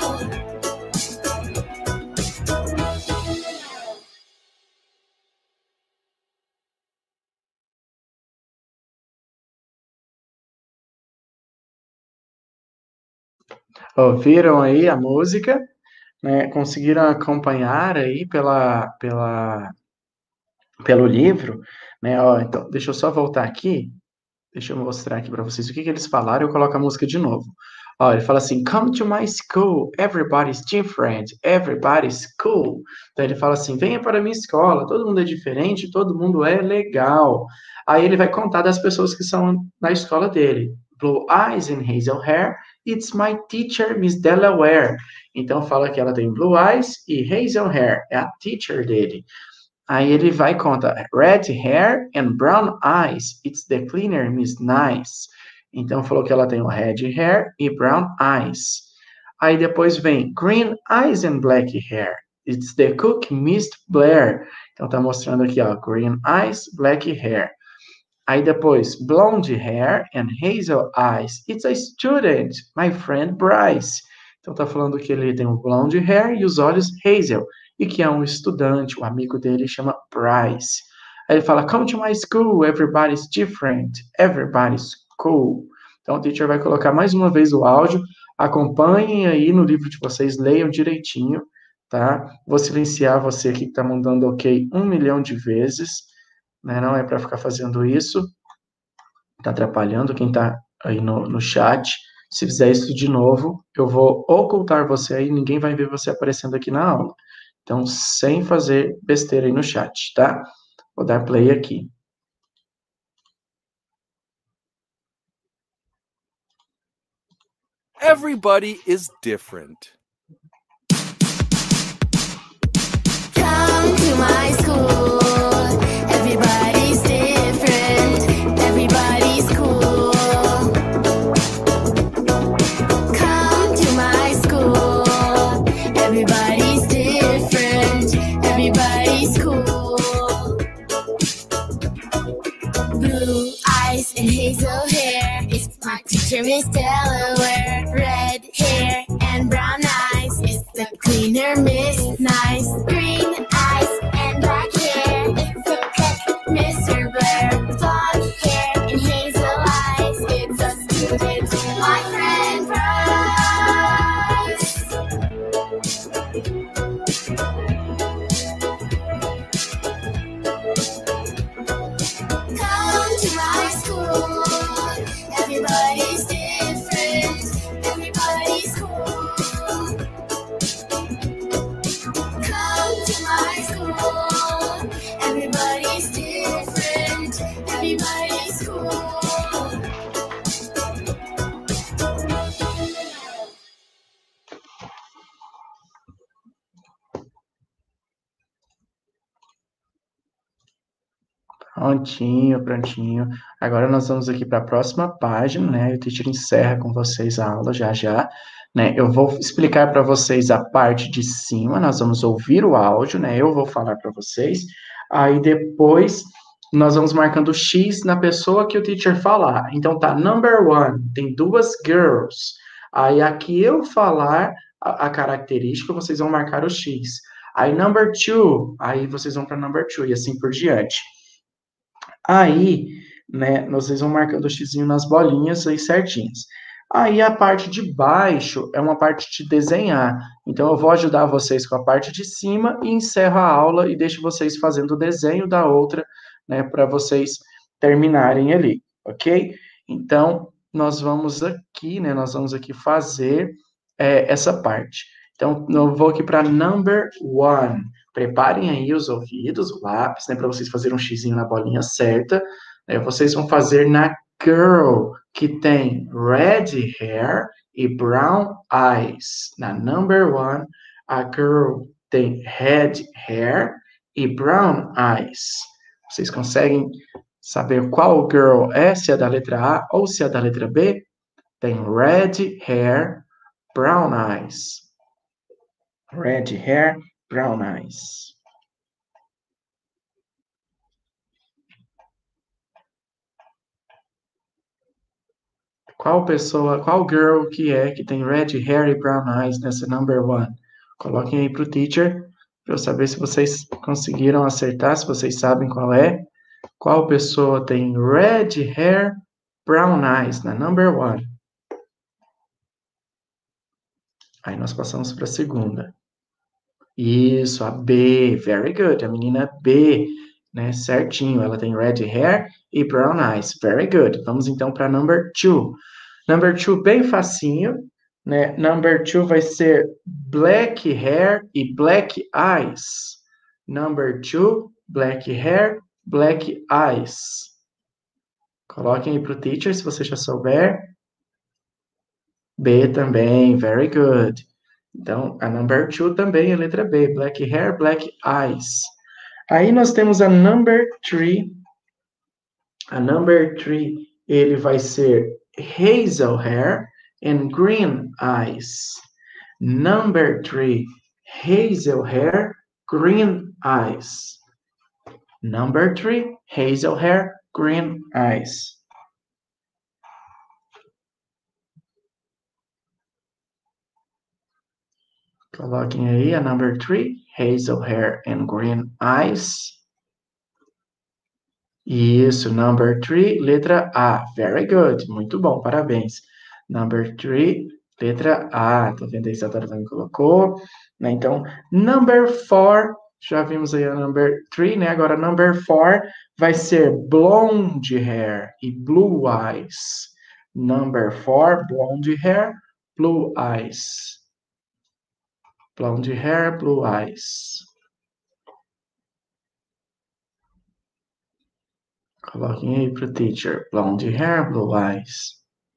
Ouviram aí a música, né? Conseguiram acompanhar aí pelo livro, né? Ó, então, deixa eu só voltar aqui. Deixa eu mostrar aqui para vocês o que eles falaram. Eu coloco a música de novo. Ó, ele fala assim: Come to my school, everybody's different, everybody's cool. Então ele fala assim: venha para a minha escola, todo mundo é diferente, todo mundo é legal. Aí ele vai contar das pessoas que são na escola dele. Blue eyes and hazel hair, it's my teacher, Miss Delaware. Então fala que ela tem blue eyes e hazel hair, é a teacher dele. Aí ele vai e conta, red hair and brown eyes, it's the cleaner, Miss Nice. Então, falou que ela tem o red hair e brown eyes. Aí depois vem green eyes and black hair, it's the cook, Miss Blair. Então, tá mostrando aqui, ó, green eyes, black hair. Aí depois, blonde hair and hazel eyes, it's a student, my friend Bryce. Então, tá falando que ele tem o blonde hair e os olhos hazel e que é um estudante, o amigo dele chama Bryce. Aí ele fala, come to my school, everybody's different, everybody's cool. Então o teacher vai colocar mais uma vez o áudio, acompanhem aí no livro de vocês, leiam direitinho, tá? Vou silenciar você aqui que está mandando ok 1 milhão de vezes, né? Não é para ficar fazendo isso, tá atrapalhando quem está aí no chat. Se fizer isso de novo, eu vou ocultar você aí, ninguém vai ver você aparecendo aqui na aula. Então, sem fazer besteira aí no chat, tá? Vou dar play aqui. Everybody is different. Come to my school. Everybody's different. Everybody's cool. Come to my school. Everybody's different. Everybody's cool. Blue eyes and hazel hair. It's my teacher, Miss Delaware. Red hair and brown eyes. It's the cleaner, Miss Nice. Green eyes and black hair. It's the cook, Mr. Blair. Blonde hair and hazel eyes. It's a student, my friend Bryce. Come to my school. Everybody's different. Everybody's cool. Come to my school. Everybody's different. Everybody's cool. Prontinho, prontinho. Agora nós vamos aqui para a próxima página, né? O teacher encerra com vocês a aula já já, né? Eu vou explicar para vocês a parte de cima, nós vamos ouvir o áudio, né? Eu vou falar para vocês. Aí depois nós vamos marcando X na pessoa que o teacher falar. Então tá, number one, tem duas girls. Aí aqui eu falar a característica, vocês vão marcar o X. Aí number two, aí vocês vão para number two e assim por diante. Aí, né, vocês vão marcando o xizinho nas bolinhas aí certinhas. Aí a parte de baixo é uma parte de desenhar. Então eu vou ajudar vocês com a parte de cima e encerro a aula e deixo vocês fazendo o desenho da outra, né, para vocês terminarem ali, ok? Então nós vamos aqui, né, nós vamos aqui fazer essa parte. Então eu vou aqui para number one. Preparem aí os ouvidos, o lápis, né, para vocês fazerem um xizinho na bolinha certa. Vocês vão fazer na girl, que tem red hair e brown eyes. Na number one, a girl tem red hair e brown eyes. Vocês conseguem saber qual girl é, se é da letra A ou se é da letra B? Tem red hair, brown eyes. Red hair, brown eyes. Qual pessoa, qual girl que é que tem red hair e brown eyes nessa number one? Coloquem aí pro teacher, para eu saber se vocês conseguiram acertar, se vocês sabem qual é. Qual pessoa tem red hair, brown eyes na number one? Aí nós passamos para a segunda. Isso, a B, very good, a menina B, né, certinho, ela tem red hair e brown eyes, very good. Vamos então para number two. Number two, bem facinho, né, number two vai ser black hair e black eyes. Number two, black hair, black eyes. Coloquem aí para o teacher, se você já souber. B também, very good. Então, a number two também é a letra B, black hair, black eyes. Aí nós temos a number three. A number three, ele vai ser hazel hair and green eyes. Number three, hazel hair, green eyes. Number three, hazel hair, green eyes. Coloquem aí a number three, hazel hair and green eyes. Isso, number three, letra A. Very good, muito bom, parabéns. Number three, letra A. Tá vendo aí, Isadora também colocou. né? Então, number 4, já vimos aí a number 3, né? Agora, number 4 vai ser blonde hair e blue eyes. Number 4, blonde hair, blue eyes. Blonde hair, blue eyes. Coloquem aí pro teacher. Blonde hair, blue eyes.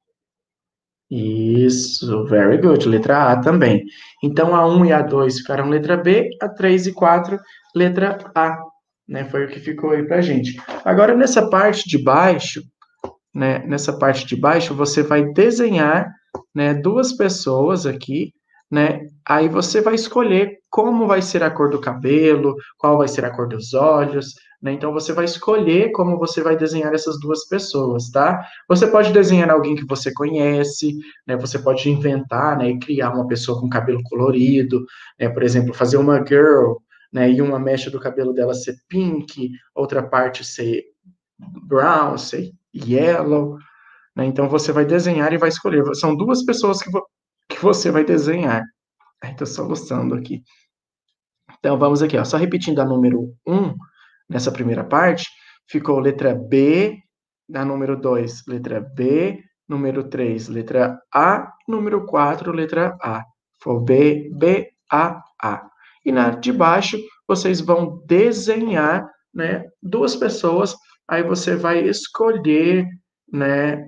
Isso, very good. Letra A também. Então, a 1 e a 2 ficaram letra B, a 3 e 4, letra A. Né? Foi o que ficou aí pra gente. Agora, nessa parte de baixo, né? Nessa parte de baixo, você vai desenhar, né, duas pessoas aqui, né? Aí você vai escolher como vai ser a cor do cabelo, qual vai ser a cor dos olhos, né? Então você vai escolher como você vai desenhar essas duas pessoas, tá? Você pode desenhar alguém que você conhece, né? Você pode inventar, né, e criar uma pessoa com cabelo colorido, né? Por exemplo, fazer uma girl, né, e uma mecha do cabelo dela ser pink, outra parte ser brown, ser yellow, né? Então você vai desenhar e vai escolher. São duas pessoas que você vai desenhar. Estou soluçando aqui. Então vamos aqui, ó. Só repetindo a número 1, nessa primeira parte, ficou letra B, na número 2, letra B, número 3, letra A, número 4, letra A. Foi B, B, A. E na de baixo, vocês vão desenhar, né, duas pessoas, aí você vai escolher, né,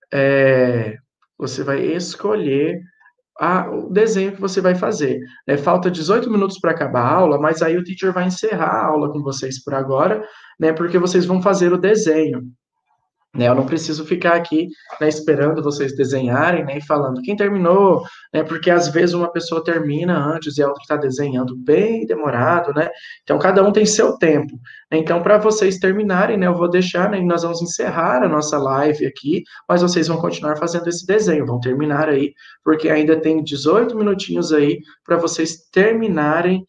você vai escolher o desenho que você vai fazer. Falta 18 minutos para acabar a aula, mas aí o teacher vai encerrar a aula com vocês por agora, né, porque vocês vão fazer o desenho. Né, eu não preciso ficar aqui, né, esperando vocês desenharem, né, e falando quem terminou, né, porque às vezes uma pessoa termina antes e a outra está desenhando bem demorado, né, então cada um tem seu tempo. Então, para vocês terminarem, né, eu vou deixar, né, e nós vamos encerrar a nossa live aqui, mas vocês vão continuar fazendo esse desenho, vão terminar aí, porque ainda tem 18 minutinhos aí para vocês terminarem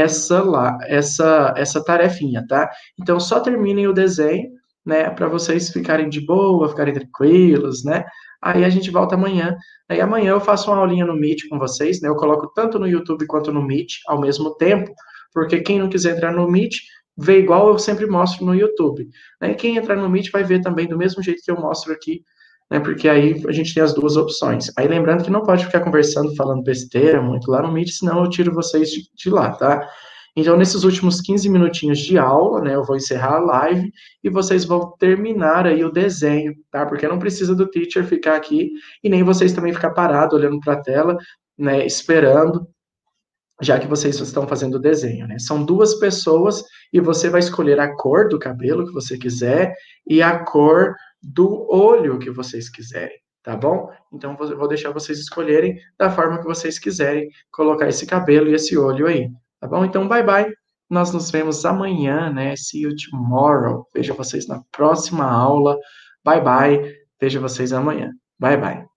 essa tarefinha, tá? Então, só terminem o desenho, né, para vocês ficarem de boa, ficarem tranquilos, né? Aí a gente volta amanhã. Aí amanhã eu faço uma aulinha no Meet com vocês, né? Eu coloco tanto no YouTube quanto no Meet ao mesmo tempo, porque quem não quiser entrar no Meet, vê igual eu sempre mostro no YouTube. Né? E quem entrar no Meet vai ver também do mesmo jeito que eu mostro aqui, né? Porque aí a gente tem as duas opções. Aí lembrando que não pode ficar conversando, falando besteira muito lá no Meet, senão eu tiro vocês de lá, tá? Então, nesses últimos 15 minutinhos de aula, né, eu vou encerrar a live e vocês vão terminar aí o desenho, tá? Porque não precisa do teacher ficar aqui e nem vocês também ficar parado olhando para a tela, né, esperando, já que vocês estão fazendo o desenho, né? São duas pessoas e você vai escolher a cor do cabelo que você quiser e a cor do olho que vocês quiserem, tá bom? Então, eu vou deixar vocês escolherem da forma que vocês quiserem colocar esse cabelo e esse olho aí. Tá bom? Então, bye, bye. Nós nos vemos amanhã, né? See you tomorrow. Vejo vocês na próxima aula. Bye, bye. Vejo vocês amanhã. Bye, bye.